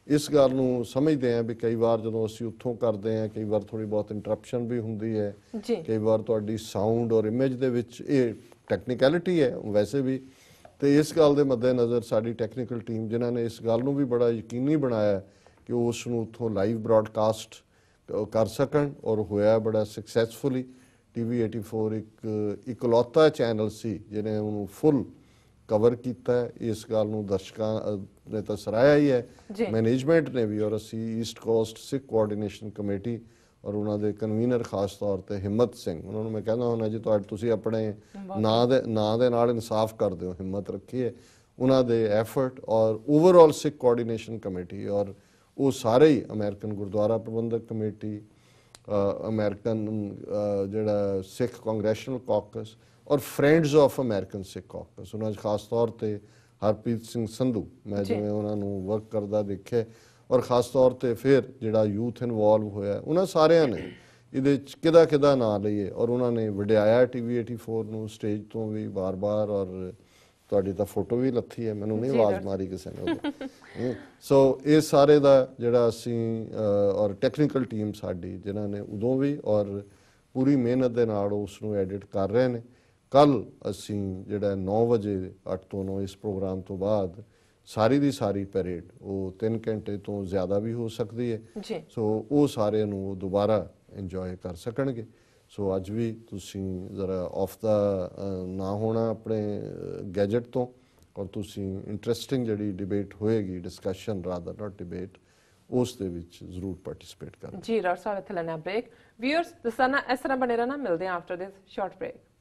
ਇਸ ਗੱਲ ਨੂੰ ਸਮਝਦੇ ਹਾਂ ਵੀ ਕਈ ਵਾਰ ਜਦੋਂ ਅਸੀਂ ਉੱਥੋਂ ਕਰਦੇ ਹਾਂ ਕਈ ਵਾਰ ਥੋੜੀ ਬਹੁਤ ਇੰਟਰਪਸ਼ਨ ਵੀ ਹੁੰਦੀ ਹੈ ਜੀ ਕਈ ਵਾਰ ਤੁਹਾਡੀ ਸਾਊਂਡ ਔਰ ਇਮੇਜ ਦੇ ਵਿੱਚ ਇਹ ਟੈਕਨੀਕੈਲਿਟੀ ਹੈ ਵੈਸੇ ਵੀ ਤੇ ਇਸ ਗੱਲ ਦੇ ਮੱਦੇ ਨਜ਼ਰ ਸਾਡੀ ਟੈਕਨੀਕਲ ਟੀਮ ਜਿਨ੍ਹਾਂ ਨੇ ਇਸ ਗੱਲ ਨੂੰ ਵੀ ਬੜਾ ਯਕੀਨੀ ਬਣਾਇਆ ਕਿ ਉਸ ਨੂੰ ਉੱਥੋਂ ਲਾਈਵ ਬ੍ਰਾਡਕਾਸਟ ਕਰ ਸਕਣ ਔਰ ਹੋਇਆ ਬੜਾ ਸਕਸੈਸਫੁਲੀ ਟੀਵੀ ਏਟੀ ਫੋਰ ਇੱਕ ਇਕਲੌਤਾ ਚੈਨਲ ਸੀ ਜਿਹਨੇ ਉਹਨੂੰ ਫੁੱਲ ਕਵਰ ਕੀਤਾ ਹੈ ਇਸ ਗੱਲ ਨੂੰ ਦਰਸ਼ਕਾਂ ਨੇ ਤਾਂ ਸਰਾਹਿਆ ਹੀ ਹੈ ਮੈਨੇਜਮੈਂਟ ਨੇ ਵੀ ਔਰ ਅਸੀਂ East Coast Sikh coordination committee ਔਰ ਉਹਨਾਂ ਦੇ ਕਨਵੀਨਰ ਖਾਸ ਤੌਰ ਤੇ ਹਿੰਮਤ ਸਿੰਘ ਉਹਨਾਂ ਨੂੰ ਮੈਂ ਕਹਿੰਦਾ ਹੁੰਦਾ ਜੀ ਤੁਹਾਡੇ ਤੁਸੀਂ ਆਪਣੇ ਨਾਂ ਦੇ ਨਾਂ ਦੇ ਨਾਲ ਇਨਸਾਫ ਕਰਦੇ ਹੋ ਹਿੰਮਤ ਰੱਖੀਏ ਉਹਨਾਂ ਦੇ ਐਫਰਟ ਔਰ ਓਵਰਆਲ ਸਿੱਖ ਕੋਆਰਡੀਨੇਸ਼ਨ ਕਮੇਟੀ ਔਰ ਉਹ ਸਾਰੇ ਹੀ American Gurdwara Prabandhak committee American ਜਿਹੜਾ ਸਿੱਖ ਕਾਂਗਰੈਸ਼ਨਲ ਕਾਕਸ ਔਰ friends of American Sikh caucus ਉਹਨਾਂ 'ਚ ਖਾਸ ਤੌਰ ਤੇ ਹਰਪ੍ਰੀਤ ਸਿੰਘ ਸੰਧੂ ਮੈਂ ਜਿਵੇਂ ਉਹਨਾਂ ਨੂੰ ਵਰਕ ਕਰਦਾ ਦੇਖਿਆ ਔਰ ਖਾਸ ਤੌਰ ਤੇ ਫਿਰ ਜਿਹੜਾ ਯੂਥ ਇਨਵੋਲਵ ਹੋਇਆ ਉਹਨਾਂ ਸਾਰਿਆਂ ਨੇ ਇਹਦੇ 'ਚ ਕਿਹਦਾ ਕਿਹਦਾ ਨਾਂ ਲਈਏ ਔਰ ਉਹਨਾਂ ਨੇ ਵਡਿਆਇਆ ਟੀਵੀ ਏਟੀ ਫੋਰ ਨੂੰ ਸਟੇਜ ਤੋਂ ਵੀ ਬਾਰ-ਬਾਰ ਔਰ ਤੁਹਾਡੀ ਤਾਂ ਫੋਟੋ ਵੀ ਲੱਥੀ ਹੈ ਮੈਨੂੰ ਨਹੀਂ ਆਵਾਜ਼ ਮਾਰੀ ਕਿਸੇ ਨੇ ਸੋ ਇਹ ਸਾਰੇ ਦਾ ਜਿਹੜਾ ਅਸੀਂ ਔਰ ਟੈਕਨੀਕਲ ਟੀਮ ਸਾਡੀ ਜਿਨ੍ਹਾਂ ਨੇ ਉਦੋਂ ਵੀ ਔਰ ਪੂਰੀ ਮਿਹਨਤ ਦੇ ਨਾਲ ਉਸ ਨੂੰ ਐਡਿਟ ਕਰ ਰਹੇ ਨੇ ਕੱਲ ਅਸੀਂ ਜਿਹੜਾ ਨੌ ਵਜੇ ਅੱਠ ਤੋਂ ਨੌ ਇਸ ਪ੍ਰੋਗਰਾਮ ਤੋਂ ਬਾਅਦ ਸਾਰੀ ਦੀ ਸਾਰੀ ਪੈਰੇਡ ਉਹ ਤਿੰਨ ਘੰਟੇ ਤੋਂ ਜ਼ਿਆਦਾ ਵੀ ਹੋ ਸਕਦੀ ਹੈ ਸੋ ਉਹ ਸਾਰਿਆਂ ਨੂੰ ਦੁਬਾਰਾ ਇੰਜੋਏ ਕਰ ਸਕਣਗੇ ਸੋ ਅੱਜ ਵੀ ਤੁਸੀਂ ਜ਼ਰਾ ਆਫ ਦਾ ਨਾ ਹੋਣਾ ਆਪਣੇ ਗੈਜਟ ਤੋਂ ਔਰ ਤੁਸੀਂ ਇੰਟਰਸਟਿੰਗ ਜਿਹੜੀ ਡਿਬੇਟ ਹੋਏਗੀ ਡਿਸਕਸ਼ਨ ਰਾਦਰ ਨਾਟ ਡਿਬੇਟ ਉਸ ਦੇ ਵਿੱਚ ਜ਼ਰੂਰ ਪਾਰਟਿਸਿਪੇਟ ਕਰਨਾ ਜੀ ਡਾਕਟਰ ਸਾਹਿਬ ਇੱਥੇ ਲੈਣਾ ਬ੍ਰੇਕ ਵਿਊਅਰਸ ਦੱਸਣਾ ਇਸ ਤਰ੍ਹਾਂ ਬਣੇ ਰਹਿਣਾ ਮਿਲਦੇ ਹਾਂ ਆਫਟਰ ਦਿਸ ਸ਼ਾਰਟ ਬ੍ਰੇਕ